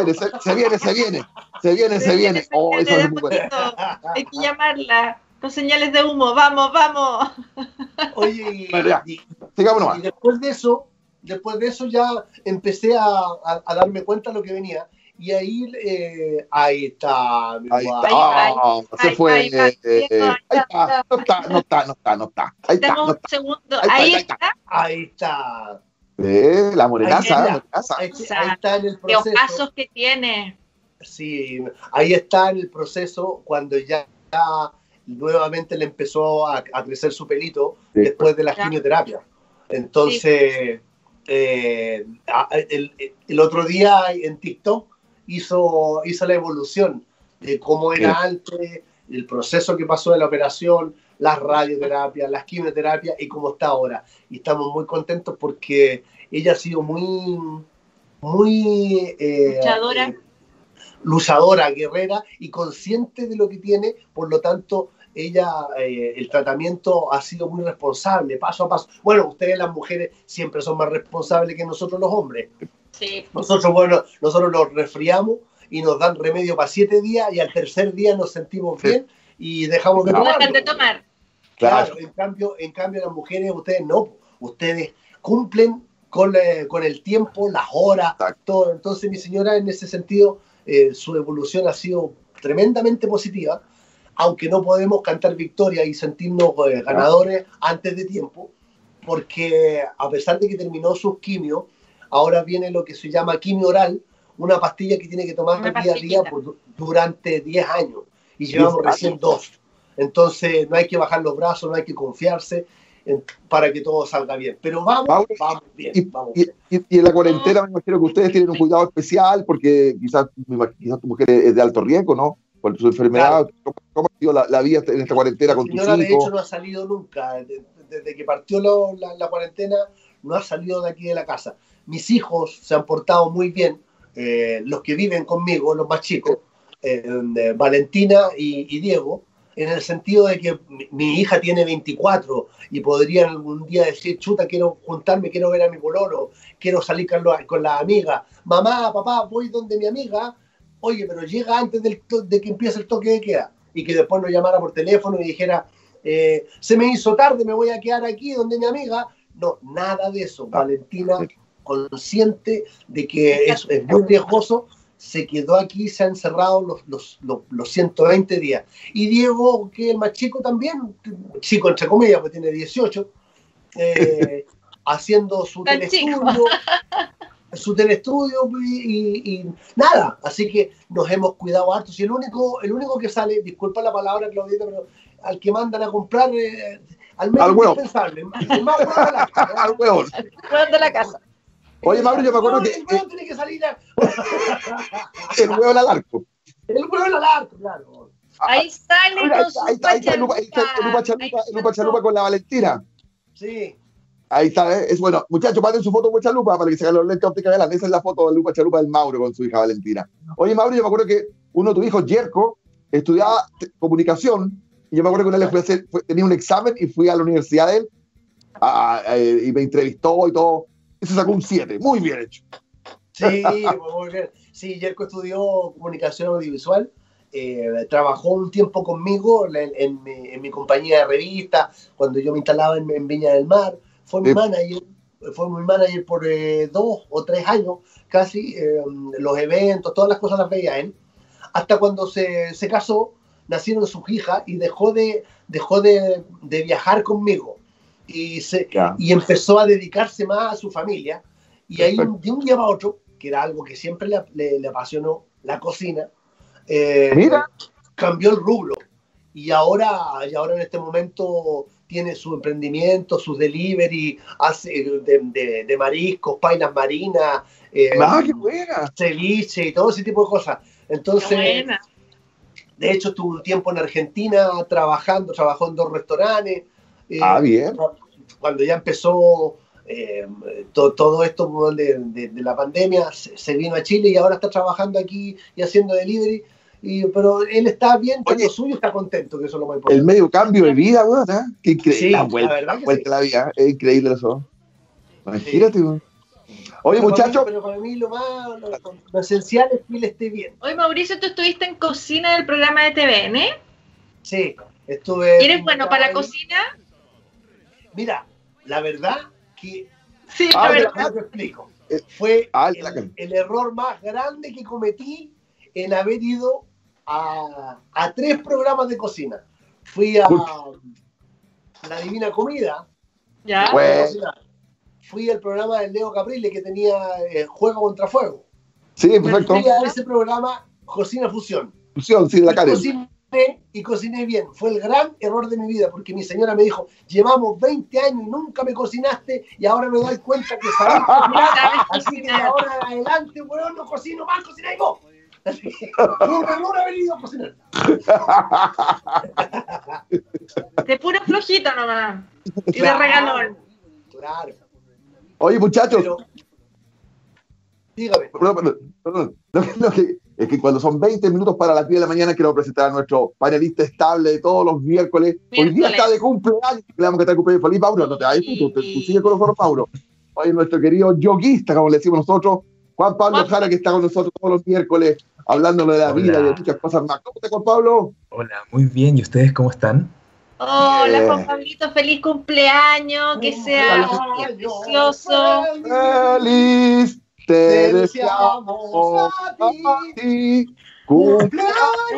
Se viene. Oh, eso es muy bueno. Hay que llamarla con señales de humo. Vamos. Oye, Bueno, ya. Sigamos nomás. y después de eso ya empecé a darme cuenta de lo que venía. Y ahí está. mi Ahí guau. está. Ahí va, Ah, se fue. ahí va. Ahí está. No está. Ahí está. Dame No un está. segundo. Ahí Ahí está. está. Ahí está. La morenaza, Ahí, la morenaza. Ahí está en el Los proceso. pasos que tiene. Sí, ahí está en el proceso cuando ya nuevamente le empezó a crecer su pelito Sí. después de la Ya. quimioterapia. Entonces, el otro día en TikTok hizo la evolución de cómo era antes, el proceso que pasó de la operación, las radioterapias, las quimioterapias y cómo está ahora. Y estamos muy contentos porque ella ha sido muy Luchadora. luchadora, guerrera y consciente de lo que tiene, por lo tanto ella, el tratamiento ha sido muy responsable, paso a paso. Bueno, ustedes las mujeres siempre son más responsables que nosotros los hombres. Sí. Nosotros nos resfriamos y nos dan remedio para 7 días y al tercer día nos sentimos bien y dejamos de No tomar. dejan de tomar. Claro, en cambio las mujeres, ustedes no, ustedes cumplen con el tiempo, las horas, todo. Entonces mi señora en ese sentido, su evolución ha sido tremendamente positiva, aunque no podemos cantar victoria y sentirnos ganadores antes de tiempo, porque a pesar de que terminó sus quimios, ahora viene lo que se llama quimio oral, una pastilla que tiene que tomar Una día a día pastillita. durante 10 años, y llevamos 10 recién 2. Entonces no hay que bajar los brazos, no hay que confiarse. para que todo salga bien. Pero vamos bien. Vamos bien. Y en la cuarentena me imagino que ustedes tienen un cuidado especial porque quizás tu mujer es de alto riesgo, ¿no? Por su enfermedad. Claro. ¿Cómo ha sido la vida en esta cuarentena con tus hijos? De hecho, no ha salido nunca. Desde que partió la cuarentena, no ha salido de aquí de la casa. Mis hijos se han portado muy bien. Los que viven conmigo, los más chicos, Valentina y Diego, en el sentido de que mi hija tiene 24 y podrían algún día decir, chuta, quiero juntarme, quiero ver a mi pololo, quiero salir con la amiga. Mamá, papá, voy donde mi amiga. Oye, pero llega antes de que empiece el toque de queda. Y que después nos llamara por teléfono y dijera, se me hizo tarde, me voy a quedar aquí donde mi amiga. No, nada de eso. Valentina, consciente de que es muy riesgoso, se quedó aquí, se ha encerrado los 120 días. Y Diego, que es el más chico también, chico entre comillas, pues tiene 18, haciendo su telestudio y nada. Así que nos hemos cuidado harto. Si el único que sale, disculpa la palabra, Claudita, pero al que mandan a comprar, al menos indispensable, el más al huevo de la casa. Oye, Mauro, yo me acuerdo que... El huevo tiene que salir el huevo al arco. El huevo al arco, claro. Ahí sale ahí está el Lupa Chalupa con la Valentina. Sí. Ahí está, es bueno. Muchachos, manden su foto Lupa Chalupa para que se hagan los lentes óptica de la. Esa es la foto de Lupa Chalupa del Mauro con su hija Valentina. Oye, Mauro, yo me acuerdo que uno de tus hijos, Yerko, estudiaba comunicación y yo me acuerdo que una vez tenía un examen y fui a la universidad de él y me entrevistó y todo. Eso sacó un 7, muy bien hecho. Sí, muy bien. Sí, Yerko estudió comunicación audiovisual, trabajó un tiempo conmigo en mi compañía de revista, cuando yo me instalaba en Viña del Mar. Fue mi manager por 2 o 3 años, casi, los eventos, todas las cosas las veía él. Hasta cuando se casó, nacieron sus hijas y dejó de viajar conmigo. Y empezó a dedicarse más a su familia. Y ahí de un día para otro, que era algo que siempre le apasionó, la cocina, cambió el rubro. Y ahora en este momento tiene su emprendimiento, sus delivery, hace de mariscos, painas marinas, ¡qué buena! ceviche y todo ese tipo de cosas. Entonces, de hecho, estuvo un tiempo en Argentina trabajó en 2 restaurantes. Bien. Cuando ya empezó todo esto de la pandemia, se vino a Chile y ahora está trabajando aquí y haciendo delivery. Pero él está bien, con lo suyo, está contento, que eso es lo más importante. El medio cambio de vida, weón, ¿eh? Qué increíble. Sí, la vuelta de la vida, es increíble eso. Imagínate, weón. Oye, muchachos. Pero para mí lo esencial es que él esté bien. Oye, Mauricio, tú estuviste en cocina del programa de TVN. Sí, estuve. ¿Eres bueno para la cocina? Mira, la verdad que. Sí, la verdad. Yo te explico. Fue el error más grande que cometí en haber ido a 3 programas de cocina. Fui a La Divina Comida. Ya. Fui al programa de Leo Caprile que tenía Juego contra Fuego. Sí, perfecto. Fui a ese programa Cocina Fusión. Fusión, sí, de la Karen. Cociné bien. Fue el gran error de mi vida porque mi señora me dijo, llevamos 20 años y nunca me cocinaste y ahora me doy cuenta que sabes cocinar. Así que de ahora en adelante, weón, no cocino más, cocináis vos. Así que un error haber ido a cocinar. De puro flojito nomás. Y de regalón. Claro. Oye, muchachos. Dígame. Perdón. Es que cuando son 20 minutos para las 10 de la mañana quiero presentar a nuestro panelista estable de todos los miércoles. Hoy día está de cumpleaños. Le damos que está de cumpleaños feliz, Mauro. No te vayas tú sigues con nosotros, Mauro. Hoy nuestro querido yoguista, como le decimos nosotros, Juan Pablo Jara, que está con nosotros todos los miércoles hablándonos de la vida y de muchas cosas más. ¿Cómo estás, Juan Pablo? Hola, muy bien. ¿Y ustedes cómo están? Hola, Juan Pablito, feliz cumpleaños, que sea precioso. ¡Feliz! Te deseamos a ti. ¡Cumpleaños,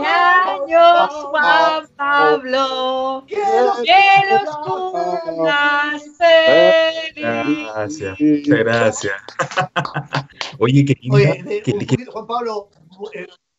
Juan Pablo! ¡Que los cumplas feliz! Gracias, muchas gracias. Oye, Juan Pablo,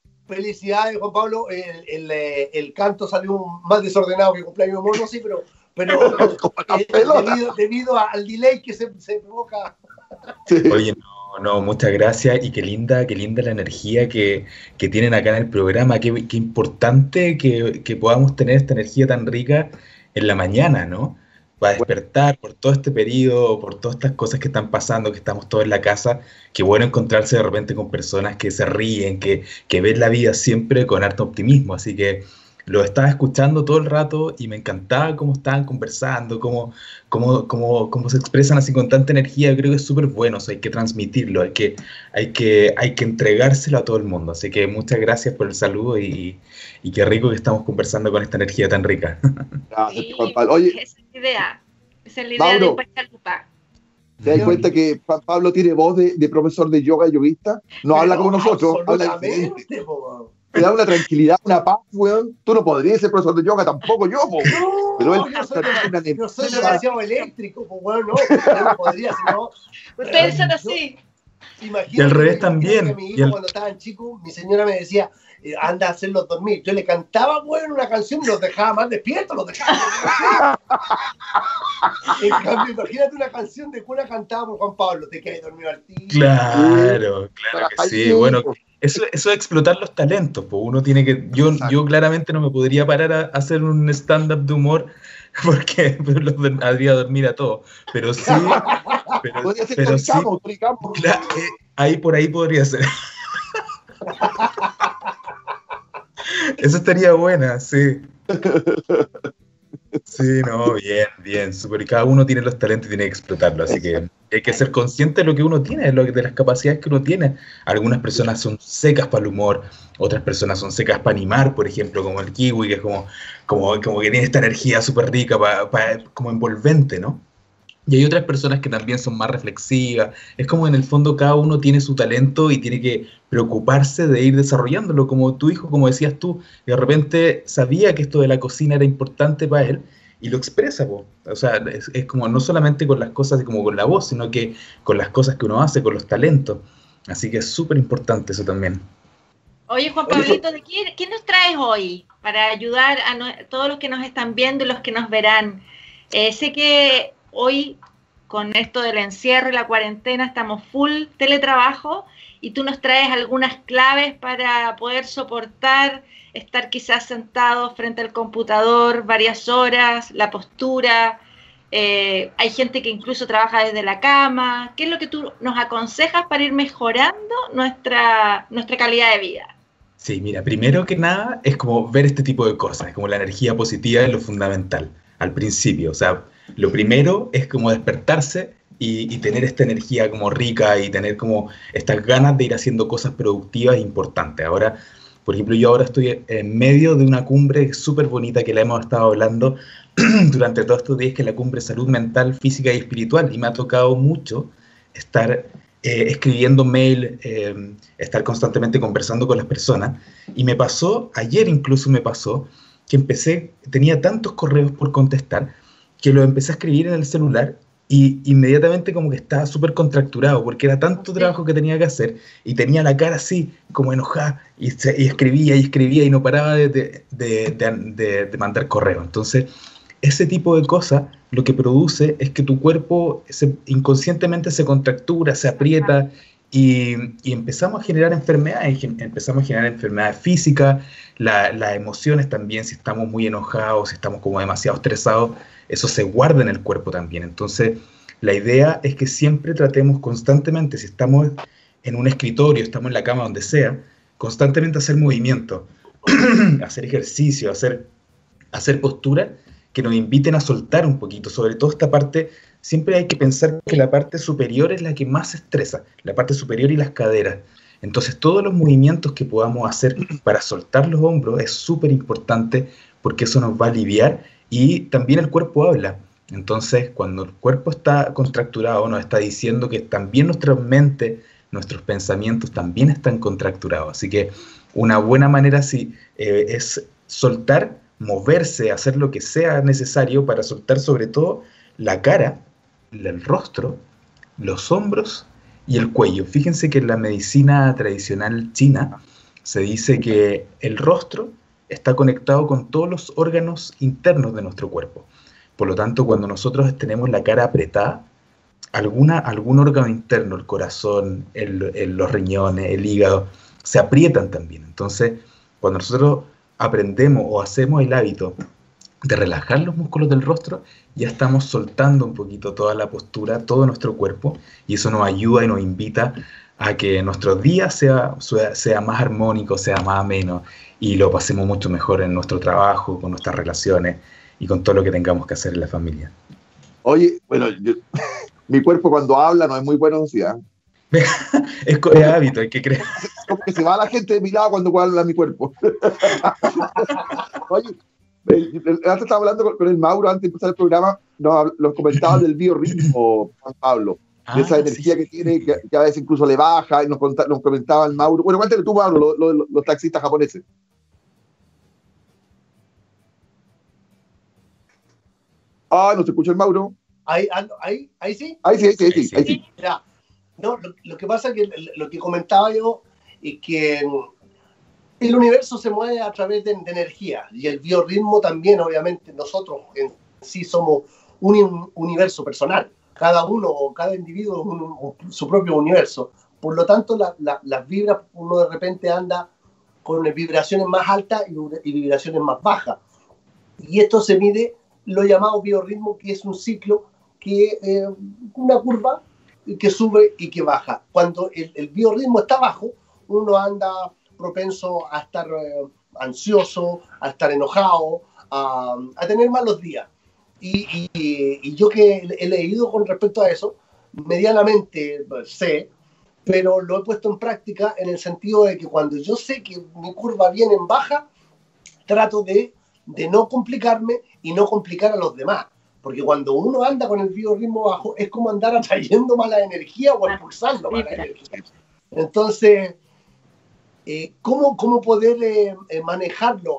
felicidades, Juan Pablo. El canto salió más desordenado que cumpleaños mono, sí, pero pero Como la pelota. debido al delay que se provoca. Sí. Oye, no, muchas gracias y qué linda la energía que tienen acá en el programa. Qué importante que podamos tener esta energía tan rica en la mañana, ¿no? Para despertar por todo este periodo, por todas estas cosas que están pasando, que estamos todos en la casa. Qué bueno encontrarse de repente con personas que se ríen, que ven la vida siempre con harto optimismo. Así que lo estaba escuchando todo el rato y me encantaba cómo estaban conversando, cómo se expresan así con tanta energía. Yo creo que es súper bueno, o sea, hay que transmitirlo, hay que entregárselo a todo el mundo. Así que muchas gracias por el saludo y qué rico que estamos conversando con esta energía tan rica. Gracias, Sí, Juan Pablo. Oye, esa es la idea. Esa es la idea Mauro, de Upachalupa. ¿te das cuenta que Juan Pablo tiene voz de profesor de yoga y yoguista? No habla como nosotros, habla diferente. Absolutamente, po. Te da una tranquilidad, una paz, weón. Tú no podrías ser profesor de yoga, tampoco yo, po. No, Pero él yo soy demasiado eléctrico, pues bueno, yo no podría, sino. Ustedes son así. Imagínate, Y al revés que también. mi hijo, cuando estaban chicos, mi señora me decía, anda a hacerlos dormir. Yo le cantaba, bueno, una canción y los dejaba más despiertos, los dejaba. En cambio, imagínate una canción de cuna cantada por Juan Pablo, te quedas dormido al tiro. Claro que sí. Bueno, eso es explotar los talentos, pues uno tiene que, yo claramente no me podría parar a hacer un stand-up de humor porque los haría dormir a todos, pero sí, pero sí, ahí por ahí podría ser. Eso estaría buena, sí. Sí, no, bien, súper. Cada uno tiene los talentos y tiene que explotarlos, así que hay que ser consciente de lo que uno tiene, de las capacidades que uno tiene. Algunas personas son secas para el humor, otras personas son secas para animar, por ejemplo, como el Kiwi, que es como que tiene esta energía súper rica, como envolvente, ¿no? Y hay otras personas que también son más reflexivas. Es como en el fondo cada uno tiene su talento y tiene que preocuparse de ir desarrollándolo, como tu hijo, como decías tú, de repente sabía que esto de la cocina era importante para él y lo expresa, po. O sea, es como no solamente con las cosas como con la voz, sino que con las cosas que uno hace, con los talentos. Así que es súper importante eso también. Oye, Juan Pablito, ¿qué nos traes hoy para ayudar a todos los que nos están viendo y los que nos verán? Sé que hoy, con esto del encierro y la cuarentena, estamos full teletrabajo y tú nos traes algunas claves para poder soportar estar quizás sentados frente al computador varias horas, la postura. Hay gente que incluso trabaja desde la cama. ¿Qué es lo que tú nos aconsejas para ir mejorando nuestra calidad de vida? Sí, mira, primero que nada es como ver este tipo de cosas, como la energía positiva es lo fundamental al principio. O sea, lo primero es como despertarse y tener esta energía como rica y tener como estas ganas de ir haciendo cosas productivas e importantes. Ahora, por ejemplo, yo ahora estoy en medio de una cumbre súper bonita que la hemos estado hablando durante todos estos días, que es la cumbre Salud Mental, Física y Espiritual, y me ha tocado mucho estar escribiendo mail, estar constantemente conversando con las personas, y me pasó, ayer incluso me pasó, que tenía tantos correos por contestar, que lo empecé a escribir en el celular y inmediatamente como que estaba súper contracturado porque era tanto trabajo que tenía que hacer y tenía la cara así como enojada y escribía y no paraba de mandar correo. Entonces, ese tipo de cosas lo que produce es que tu cuerpo inconscientemente se contractura, se aprieta y empezamos a generar enfermedades físicas, las emociones también, si estamos muy enojados, si estamos como demasiado estresados, eso se guarda en el cuerpo también. Entonces, la idea es que siempre tratemos constantemente, si estamos en un escritorio, estamos en la cama, donde sea, constantemente hacer movimiento, hacer ejercicio, hacer postura que nos inviten a soltar un poquito, sobre todo esta parte. Siempre hay que pensar que la parte superior es la que más estresa, la parte superior y las caderas. Entonces, todos los movimientos que podamos hacer para soltar los hombros es súper importante porque eso nos va a aliviar y también el cuerpo habla. Entonces, cuando el cuerpo está contracturado, nos está diciendo que también nuestra mente, nuestros pensamientos también están contracturados. Así que una buena manera es soltar, moverse, hacer lo que sea necesario para soltar sobre todo la cara, el rostro, los hombros y el cuello. Fíjense que en la medicina tradicional china se dice que el rostro está conectado con todos los órganos internos de nuestro cuerpo. Por lo tanto, cuando nosotros tenemos la cara apretada, algún órgano interno, el corazón, los riñones, el hígado, se aprietan también. Entonces, cuando nosotros aprendemos o hacemos el hábito de relajar los músculos del rostro, ya estamos soltando un poquito toda la postura, todo nuestro cuerpo, y eso nos ayuda y nos invita a que nuestro día sea más armónico, sea más ameno, y lo pasemos mucho mejor en nuestro trabajo, con nuestras relaciones y con todo lo que tengamos que hacer en la familia. Oye, bueno, mi cuerpo cuando habla no es muy bueno, ¿sí? Es hábito, hay que creer. Como que se va la gente de mi lado cuando habla mi cuerpo. Oye, antes estaba hablando con el Mauro, antes de empezar el programa, nos comentaba del biorritmo, Juan Pablo, de esa energía que tiene, que a veces incluso le baja, y nos comentaba el Mauro. Bueno, cuéntale tú, Mauro, los taxistas japoneses. ¿No se escucha el Mauro? Ahí sí. Ahí sí. Ya. No, lo que pasa es que lo que comentaba yo es que el universo se mueve a través de energía, y el biorritmo también. Obviamente nosotros en sí somos un universo personal, cada uno o cada individuo es su propio universo. Por lo tanto, las vibras, uno de repente anda con vibraciones más altas y vibraciones más bajas, y esto se mide lo llamado biorritmo, que es un ciclo, que una curva que sube y que baja. Cuando el biorritmo está bajo, uno anda propenso a estar ansioso, a estar enojado, a tener malos días. Y yo que he leído con respecto a eso, medianamente sé, pero lo he puesto en práctica en el sentido de que cuando yo sé que mi curva viene en baja, trato de no complicarme y no complicar a los demás. Porque cuando uno anda con el biorritmo bajo, es como andar atrayendo mala energía o expulsando mala energía. Entonces, ¿cómo poder manejarlo?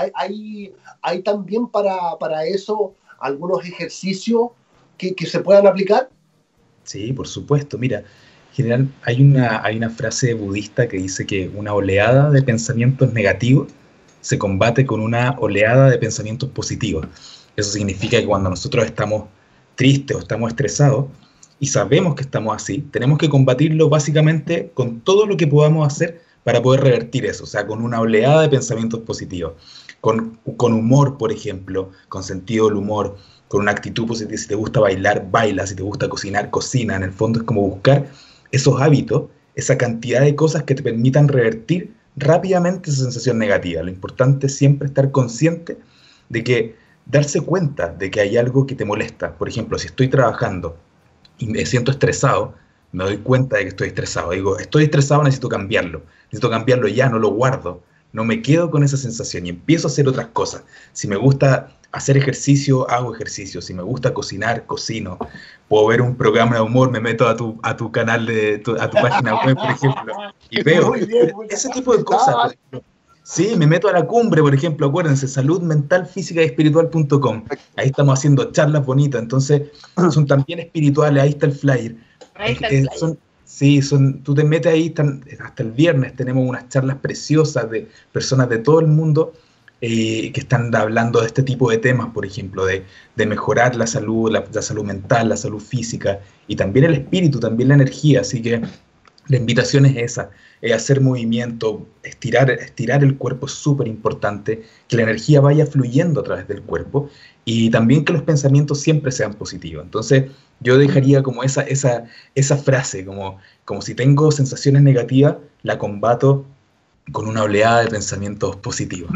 ¿Hay también para eso algunos ejercicios que se puedan aplicar? Sí, por supuesto. Mira, en general hay una frase budista que dice que una oleada de pensamientos negativos se combate con una oleada de pensamientos positivos. Eso significa que cuando nosotros estamos tristes o estamos estresados y sabemos que estamos así, tenemos que combatirlo básicamente con todo lo que podamos hacer para poder revertir eso, o sea, con una oleada de pensamientos positivos, con humor, por ejemplo, con sentido del humor, con una actitud positiva. Si te gusta bailar, baila; si te gusta cocinar, cocina. En el fondo es como buscar esos hábitos, esa cantidad de cosas que te permitan revertir rápidamente esa sensación negativa. Lo importante es siempre estar consciente de que darse cuenta de que hay algo que te molesta. Por ejemplo, si estoy trabajando y me siento estresado, me doy cuenta de que estoy estresado. Digo, estoy estresado, necesito cambiarlo ya, no lo guardo, no me quedo con esa sensación y empiezo a hacer otras cosas. Si me gusta hacer ejercicio, hago ejercicio. Si me gusta cocinar, cocino. Puedo ver un programa de humor, me meto a tu canal, a tu página web, por ejemplo, y veo ese tipo de cosas. Por ejemplo. Sí, me meto a La Cumbre, por ejemplo, acuérdense, saludmentalfísicaespiritual.com. Ahí estamos haciendo charlas bonitas, entonces son también espirituales. Ahí está el flyer. Ahí está el flyer. Tú te metes ahí, hasta el viernes tenemos unas charlas preciosas de personas de todo el mundo que están hablando de este tipo de temas, por ejemplo, de mejorar la salud, la salud mental, la salud física, y también el espíritu, también la energía. Así que la invitación es esa, hacer movimiento, estirar el cuerpo es súper importante, que la energía vaya fluyendo a través del cuerpo, y también que los pensamientos siempre sean positivos. Entonces yo dejaría como esa frase, como si tengo sensaciones negativas, la combato con una oleada de pensamientos positivos.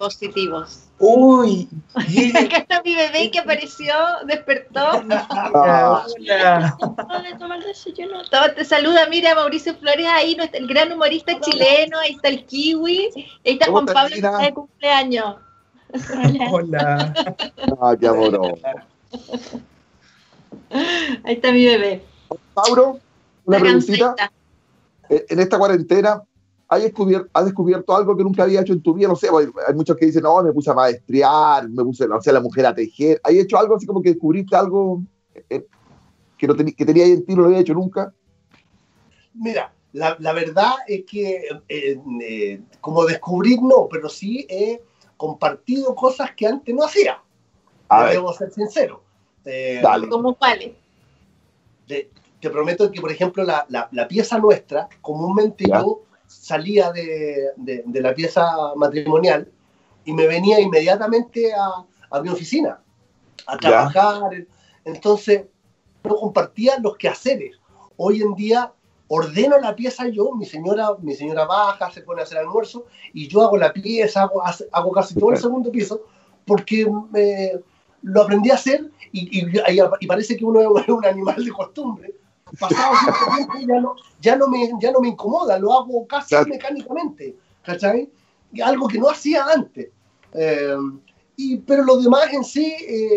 Uy, acá está mi bebé que apareció, despertó. Hola. De tomar desayuno. Te saluda, mira, Mauricio Flores ahí, el gran humorista chileno. Ahí está el Kiwi, ahí está Juan Pablo, que está de cumpleaños. Hola. Qué amoroso. Ahí está mi bebé. Mauro, una preguntita. En esta cuarentena, ¿has descubierto algo que nunca había hecho en tu vida? No sé, hay muchos que dicen, no, me puse a maestrear, me puse, no sé, la mujer a tejer. ¿Has hecho algo así como que descubriste algo que tenías en ti, no lo había hecho nunca? Mira, la verdad es que como descubrir no, pero sí he compartido cosas que antes no hacía. Debo ser sincero. Dale. ¿Cómo cuáles? Te prometo que, por ejemplo, la pieza nuestra, comúnmente Ya. yo salía de la pieza matrimonial y me venía inmediatamente a mi oficina a trabajar. Entonces, no compartía los quehaceres. Hoy en día ordeno la pieza yo, mi señora baja, se pone a hacer almuerzo y yo hago la pieza, hago casi todo el segundo piso porque lo aprendí a hacer y parece que uno es un animal de costumbre. Pasado cierto tiempo ya no me incomoda, lo hago casi mecánicamente, ¿cachai? Algo que no hacía antes. Pero lo demás en sí,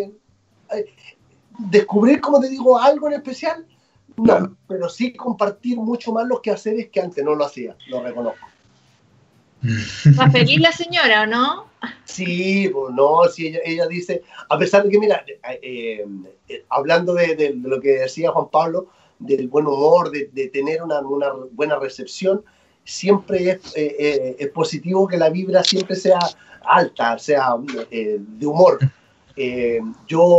descubrir, como te digo, algo en especial, no, pero sí compartir mucho más los quehaceres que antes no lo hacía, lo reconozco. ¿Va feliz la señora o no? Sí, pues no, sí, ella dice, a pesar de que, mira, hablando de lo que decía Juan Pablo, del buen humor, de tener una buena recepción, siempre es positivo que la vibra siempre sea alta, sea de humor. Yo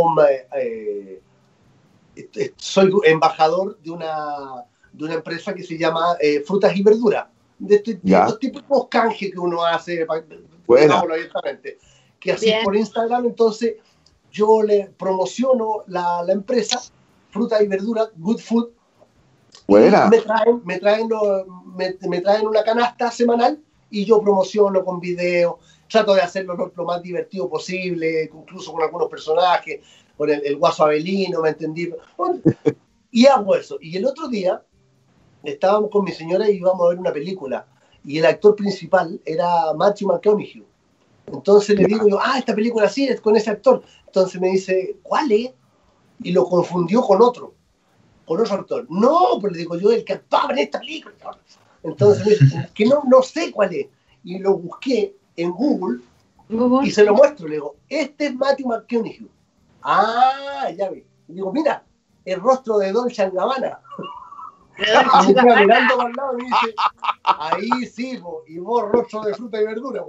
soy embajador de una empresa que se llama Frutas y Verduras, de estos típicos canjes que uno hace, digámoslo abiertamente, que así por Instagram. Entonces yo le promociono la empresa Frutas y Verduras, Good Food. Buena. Me traen una canasta semanal y yo promociono con video, trato de hacerlo lo más divertido posible, incluso con algunos personajes, con el Guaso Avelino, ¿me entendí? Bueno, y hago eso. Y el otro día estábamos con mi señora y íbamos a ver una película y el actor principal era Matthew McConaughey. Entonces le digo yo, esta película sí es con ese actor. Entonces me dice, ¿cuál es? Y lo confundió con otro actor. No, pues le digo yo, el que actuaba en esta película. Entonces me dice, que no sé cuál es. Y lo busqué en Google y se lo muestro. Le digo, este es Matthew McConaughey. Ya vi. Y digo, mira, el rostro de Dolce & Gabbana. Y me queda mirando por el lado y me dice, ahí sí, y vos rostro de fruta y verdura.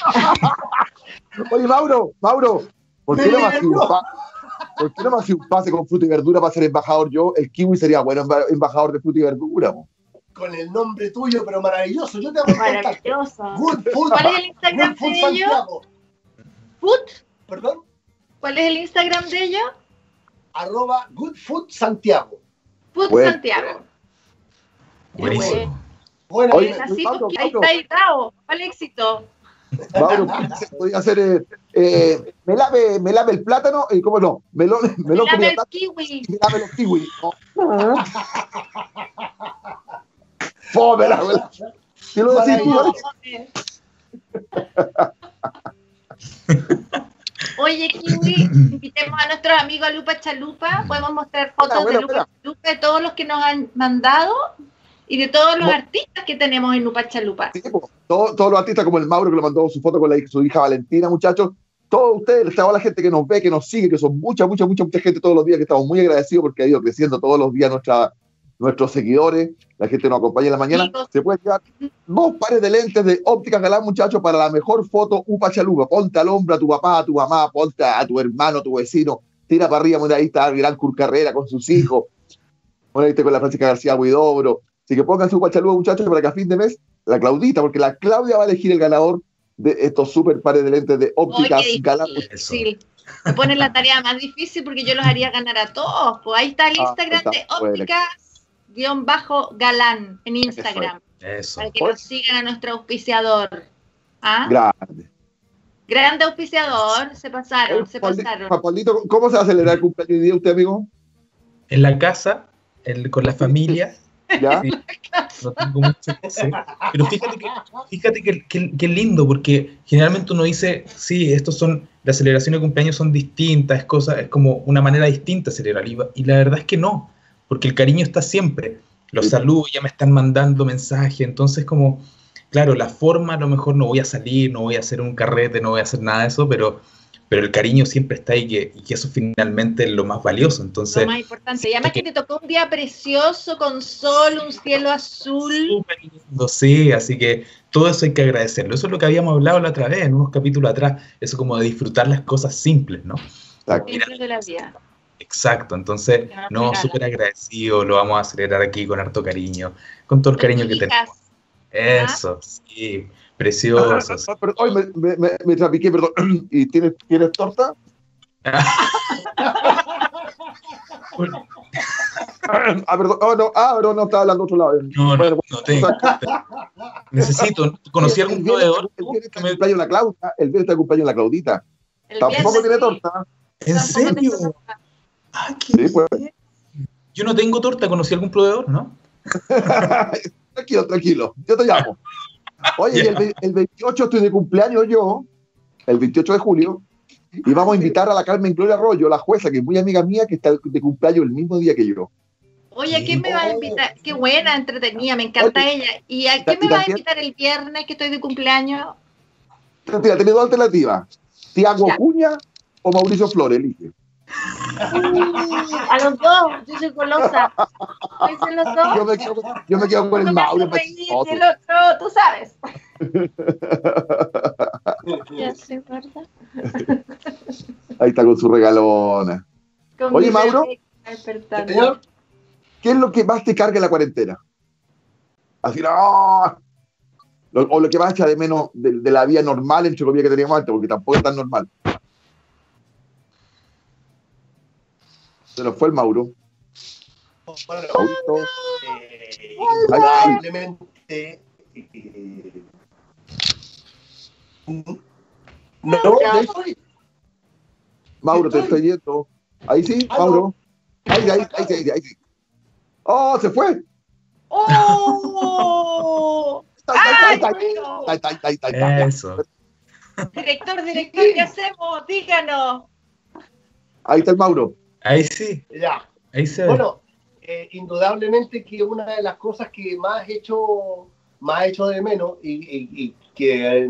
Oye, Mauro, ¿por qué no me haces un pase con fruta y verdura para ser embajador yo? El kiwi sería bueno embajador de fruta y verdura. Con el nombre tuyo, pero maravilloso. Yo te hago maravilloso. Good Food. ¿Cuál es el Instagram de ellos? ¿Food? ¿Perdón? ¿Cuál es el Instagram de ellos? @GoodFoodSantiago. Santiago. Buenísimo. Bueno, oye, así porque ahí está editado. ¿Cuál éxito? Mauro, podría hacer me lave el plátano y cómo no, melón Me lave el kiwi. Me lave los kiwi. Fómela, güey. ¿Sí lo decís tú? Oye, Kiwi, invitemos a nuestros amigos a Lupa Chalupa. Podemos mostrar fotos de Lupa Chalupa, de todos los que nos han mandado y de todos los artistas que tenemos en Lupa Chalupa. Sí, todos los artistas como el Mauro que le mandó su foto con su hija Valentina, muchachos. Todos ustedes, toda la gente que nos ve, que nos sigue, que son mucha gente todos los días, que estamos muy agradecidos porque ha ido creciendo todos los días nuestros seguidores, la gente nos acompaña en la mañana. Chicos, se pueden llevar 2 pares de lentes de Ópticas Galán, muchachos, para la mejor foto Upa Chalupa. Ponte al hombro a tu papá, a tu mamá, ponte a tu hermano, a tu vecino, tira para arriba, mira, ahí está Gran Curcarrera con sus hijos, bueno, ahí está con la Francisca García Huidobro. Así que pónganse Upa Chalupa, muchachos, para que a fin de mes, la Claudita, porque la Claudia va a elegir el ganador de estos super pares de lentes de Ópticas Galán. Sí. Me ponen la tarea más difícil porque yo los haría ganar a todos. Pues ahí está el Instagram de Ópticas-Galán en Instagram. Eso. Para que nos sigan a nuestro auspiciador. Grande auspiciador. Se pasaron. Pablito, ¿cómo se va a celebrar el cumpleaños de día usted, amigo? En la casa, con la familia. ¿Ya? Sí, no tengo mucho que hacer. Pero fíjate que lindo, porque generalmente uno dice, sí, las celebraciones de cumpleaños son distintas, es como una manera distinta de celebrar, y la verdad es que no, porque el cariño está siempre. Los saludos, ya me están mandando mensajes, entonces como, claro, la forma a lo mejor no voy a salir, no voy a hacer un carrete, no voy a hacer nada de eso, pero el cariño siempre está ahí y que eso finalmente es lo más valioso. Entonces, lo más importante. Y además que te tocó un día precioso, con sol, un cielo azul. Súper lindo, sí, así que todo eso hay que agradecerlo. Eso es lo que habíamos hablado la otra vez, en unos capítulos atrás, eso como de disfrutar las cosas simples, ¿no? Siempre de la vida. Exacto, entonces, no, súper agradecido, lo vamos a celebrar aquí con harto cariño, con todo el cariño que tenemos. Eso, sí, precioso. Pero hoy me trapiqué, perdón. ¿Y tienes torta? Perdón. No, estaba hablando otro lado. No tengo. Necesito, conocí a algún proveedor. El viernes está el cumpleaños de la Claudita. Tampoco tiene torta. ¿En serio? Ah, qué bien. Yo no tengo torta, conocí a algún proveedor, ¿no? Tranquilo, yo te llamo. Oye, el 28 estoy de cumpleaños yo, el 28 de julio, y vamos a invitar a la Carmen Gloria Arroyo, la jueza, que es muy amiga mía, que está de cumpleaños el mismo día que yo. Oye, ¿a quién me vas a invitar? Qué buena, entretenida, me encanta ella. ¿Y a quién me vas a invitar el viernes que estoy de cumpleaños? Mira, tenés dos alternativas. Tiago Cuña o Mauricio Flores, elige. A los dos, yo soy golosa. ¿Dicen los dos? Yo me quedo con el Mauro. El otro, tú sabes. Ya sé, ¿verdad? Ahí está con su regalona. Oye, Mauro, ¿qué es lo que más te carga en la cuarentena? Así, no. O lo que más echa de menos de la vida normal, entre comillas, que teníamos antes, porque tampoco es tan normal. Se nos fue el Mauro. Probablemente. Mauro, te estoy yendo. Ahí sí, Mauro. Ahí sí. ¡Oh, se fue! ¡Oh! Eso. Director, ¿qué hacemos? Díganos. Ahí está el Mauro. Ahí sí. Ya. Ahí se ve. Bueno, indudablemente que una de las cosas que más he hecho de menos y que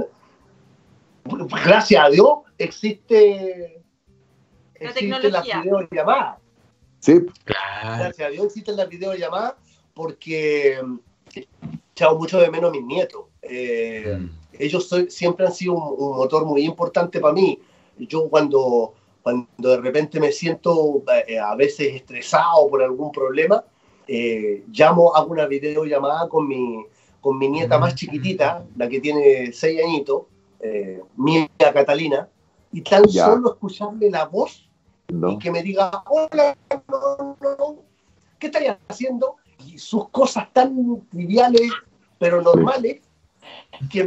gracias a Dios existe las videollamadas. Sí. Claro. Gracias a Dios existen las videollamadas porque echado mucho de menos a mis nietos. Ellos siempre han sido un motor muy importante para mí. Yo cuando de repente me siento a veces estresado por algún problema, hago una videollamada con mi nieta más chiquitita, la que tiene 6 añitos, Mía Catalina, y tan solo escucharle la voz y que me diga, hola, no, ¿qué estarías haciendo? Y sus cosas tan triviales, pero normales, que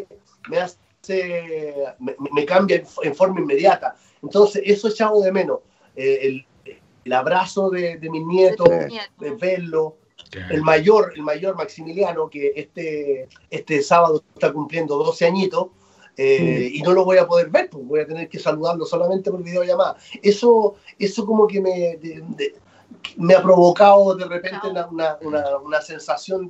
me cambia en forma inmediata. Entonces, eso he echado de menos. El abrazo de mis nietos, de verlo. El mayor Maximiliano, que este sábado está cumpliendo 12 añitos, y no lo voy a poder ver, pues voy a tener que saludarlo solamente por videollamada. Eso como que me ha provocado de repente una sensación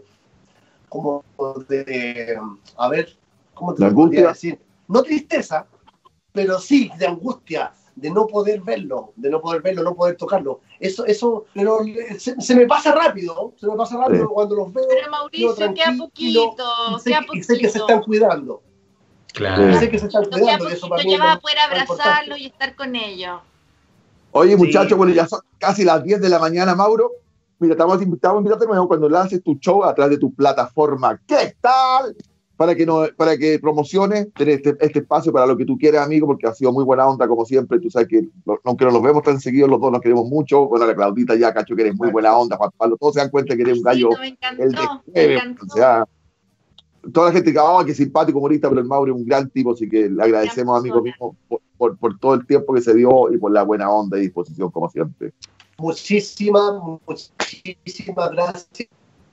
a ver, ¿cómo te lo podría decir? No tristeza, pero sí de angustia, de no poder verlo, no poder tocarlo. Eso pero se me pasa rápido, cuando los veo. Pero Mauricio, queda poquito, y sé que se están cuidando. Claro. Y sé que se están cuidando. Eso para mí ya vas a poder abrazarlo y estar con ellos. Oye, muchachos, bueno, ya son casi las 10 de la mañana, Mauro. Mira, te vamos a invitar de nuevo cuando lances tu show a través de tu plataforma. ¿Qué tal? Para que promociones este espacio para lo que tú quieras, amigo, porque ha sido muy buena onda, como siempre. Tú sabes que, aunque no nos vemos tan seguidos, los dos nos queremos mucho. Bueno, la Claudita ya, cacho, que eres muy buena onda. Juan Pablo, todos se dan cuenta que eres un gallo. Me encantó, el de jueves, o sea, toda la gente dice, oh, qué simpático humorista, pero el Mauro es un gran tipo, así que le agradecemos, amigo mismo, por todo el tiempo que se dio y por la buena onda y disposición, como siempre. Muchísimas gracias.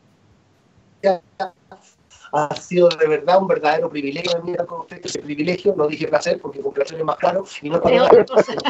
Ha sido de verdad un verdadero privilegio venir con ustedes. Ese privilegio, no dije placer, porque con placer es más caro y no para nada.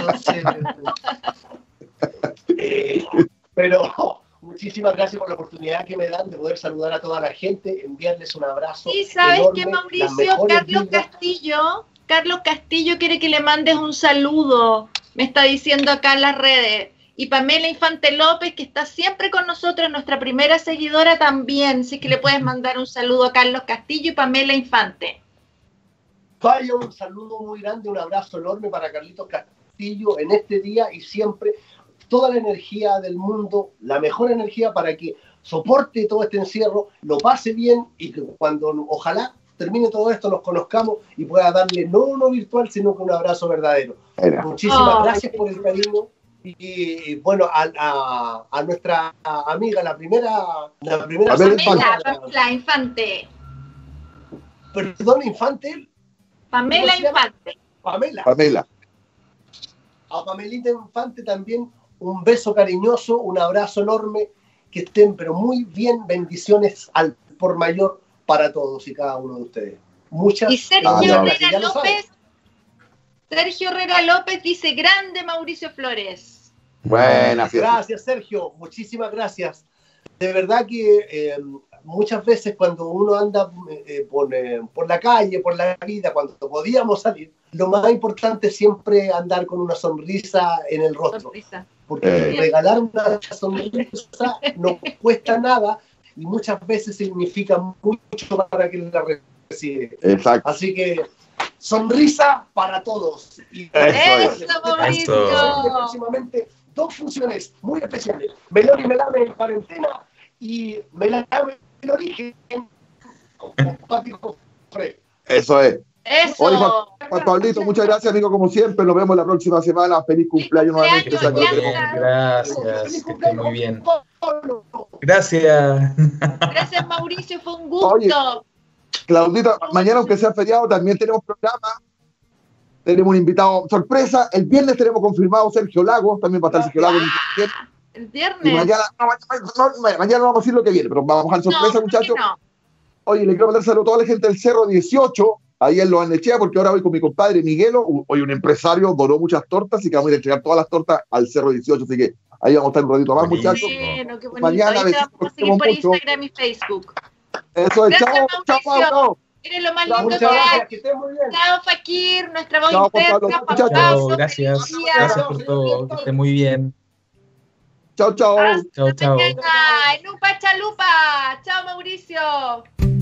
Pero muchísimas gracias por la oportunidad que me dan de poder saludar a toda la gente, enviarles un abrazo. Sí, ¿sabes enorme, qué, Mauricio? Carlos Castillo quiere que le mandes un saludo. Me está diciendo acá en las redes. Y Pamela Infante López, que está siempre con nosotros, nuestra primera seguidora también. Así que le puedes mandar un saludo a Carlos Castillo y Pamela Infante. Vaya, un saludo muy grande, un abrazo enorme para Carlitos Portillo en este día y siempre toda la energía del mundo, la mejor energía para que soporte todo este encierro, lo pase bien y que cuando ojalá termine todo esto nos conozcamos y pueda darle no uno virtual, sino que un abrazo verdadero. Muchísimas gracias por el cariño. Y bueno, a nuestra amiga, la primera Pamela Infante. Perdón, Infante. Pamela Infante. Pamela. A Pamelita Infante también un beso cariñoso, un abrazo enorme, que estén pero muy bien, bendiciones al por mayor para todos y cada uno de ustedes. Muchas y Sergio Herrera López dice, grande Mauricio Flores. Buenas. Gracias, Sergio, muchísimas gracias. De verdad que muchas veces cuando uno anda por la calle, por la vida, cuando podíamos salir, lo más importante es siempre andar con una sonrisa en el rostro. Porque regalar una sonrisa no cuesta nada y muchas veces significa mucho para quien la recibe. Exacto. Así que sonrisa para todos. Y ¡Eso, Mauricio! Próximamente 2 funciones muy especiales. Melón y Melame en cuarentena y Melame en origen con Pático Fred. Eso es. ¡Eso! Oye, Juan Pablito, muchas gracias, amigo, como siempre. Nos vemos la próxima semana. Feliz cumpleaños nuevamente. Gracias, que esté muy bien. Gracias. Gracias, Mauricio, fue un gusto. Oye, Claudita, mañana, aunque sea feriado, también tenemos programa. Tenemos un invitado sorpresa. El viernes tenemos confirmado Sergio Lagos. También va a estar Sergio Lagos. El viernes. Y mañana no vamos a decir lo que viene, pero vamos a dejar sorpresa, muchachos. No. Oye, le quiero mandar saludos a toda la gente del Cerro 18. Ahí en Los Arnechea, porque ahora voy con mi compadre Miguelo, hoy un empresario, donó muchas tortas, así que vamos a ir a entregar todas las tortas al Cerro 18, así que ahí vamos a estar un ratito más, muchachos. Bueno, qué bonito. Mañana Ahí te vamos a seguir por mucho. Instagram y Facebook. Eso es, Gracias, chao, Mauricio. Eres lo más lindo que hay. Que estén muy bien. Chao, Fakir, nuestra voz Chao, interna. Juan Pablo. Pablo, Gracias. feliz día. Gracias por todo. Que esté muy bien. Chao. Hasta Chao. mañana en Upa Chalupa. Chao, Mauricio.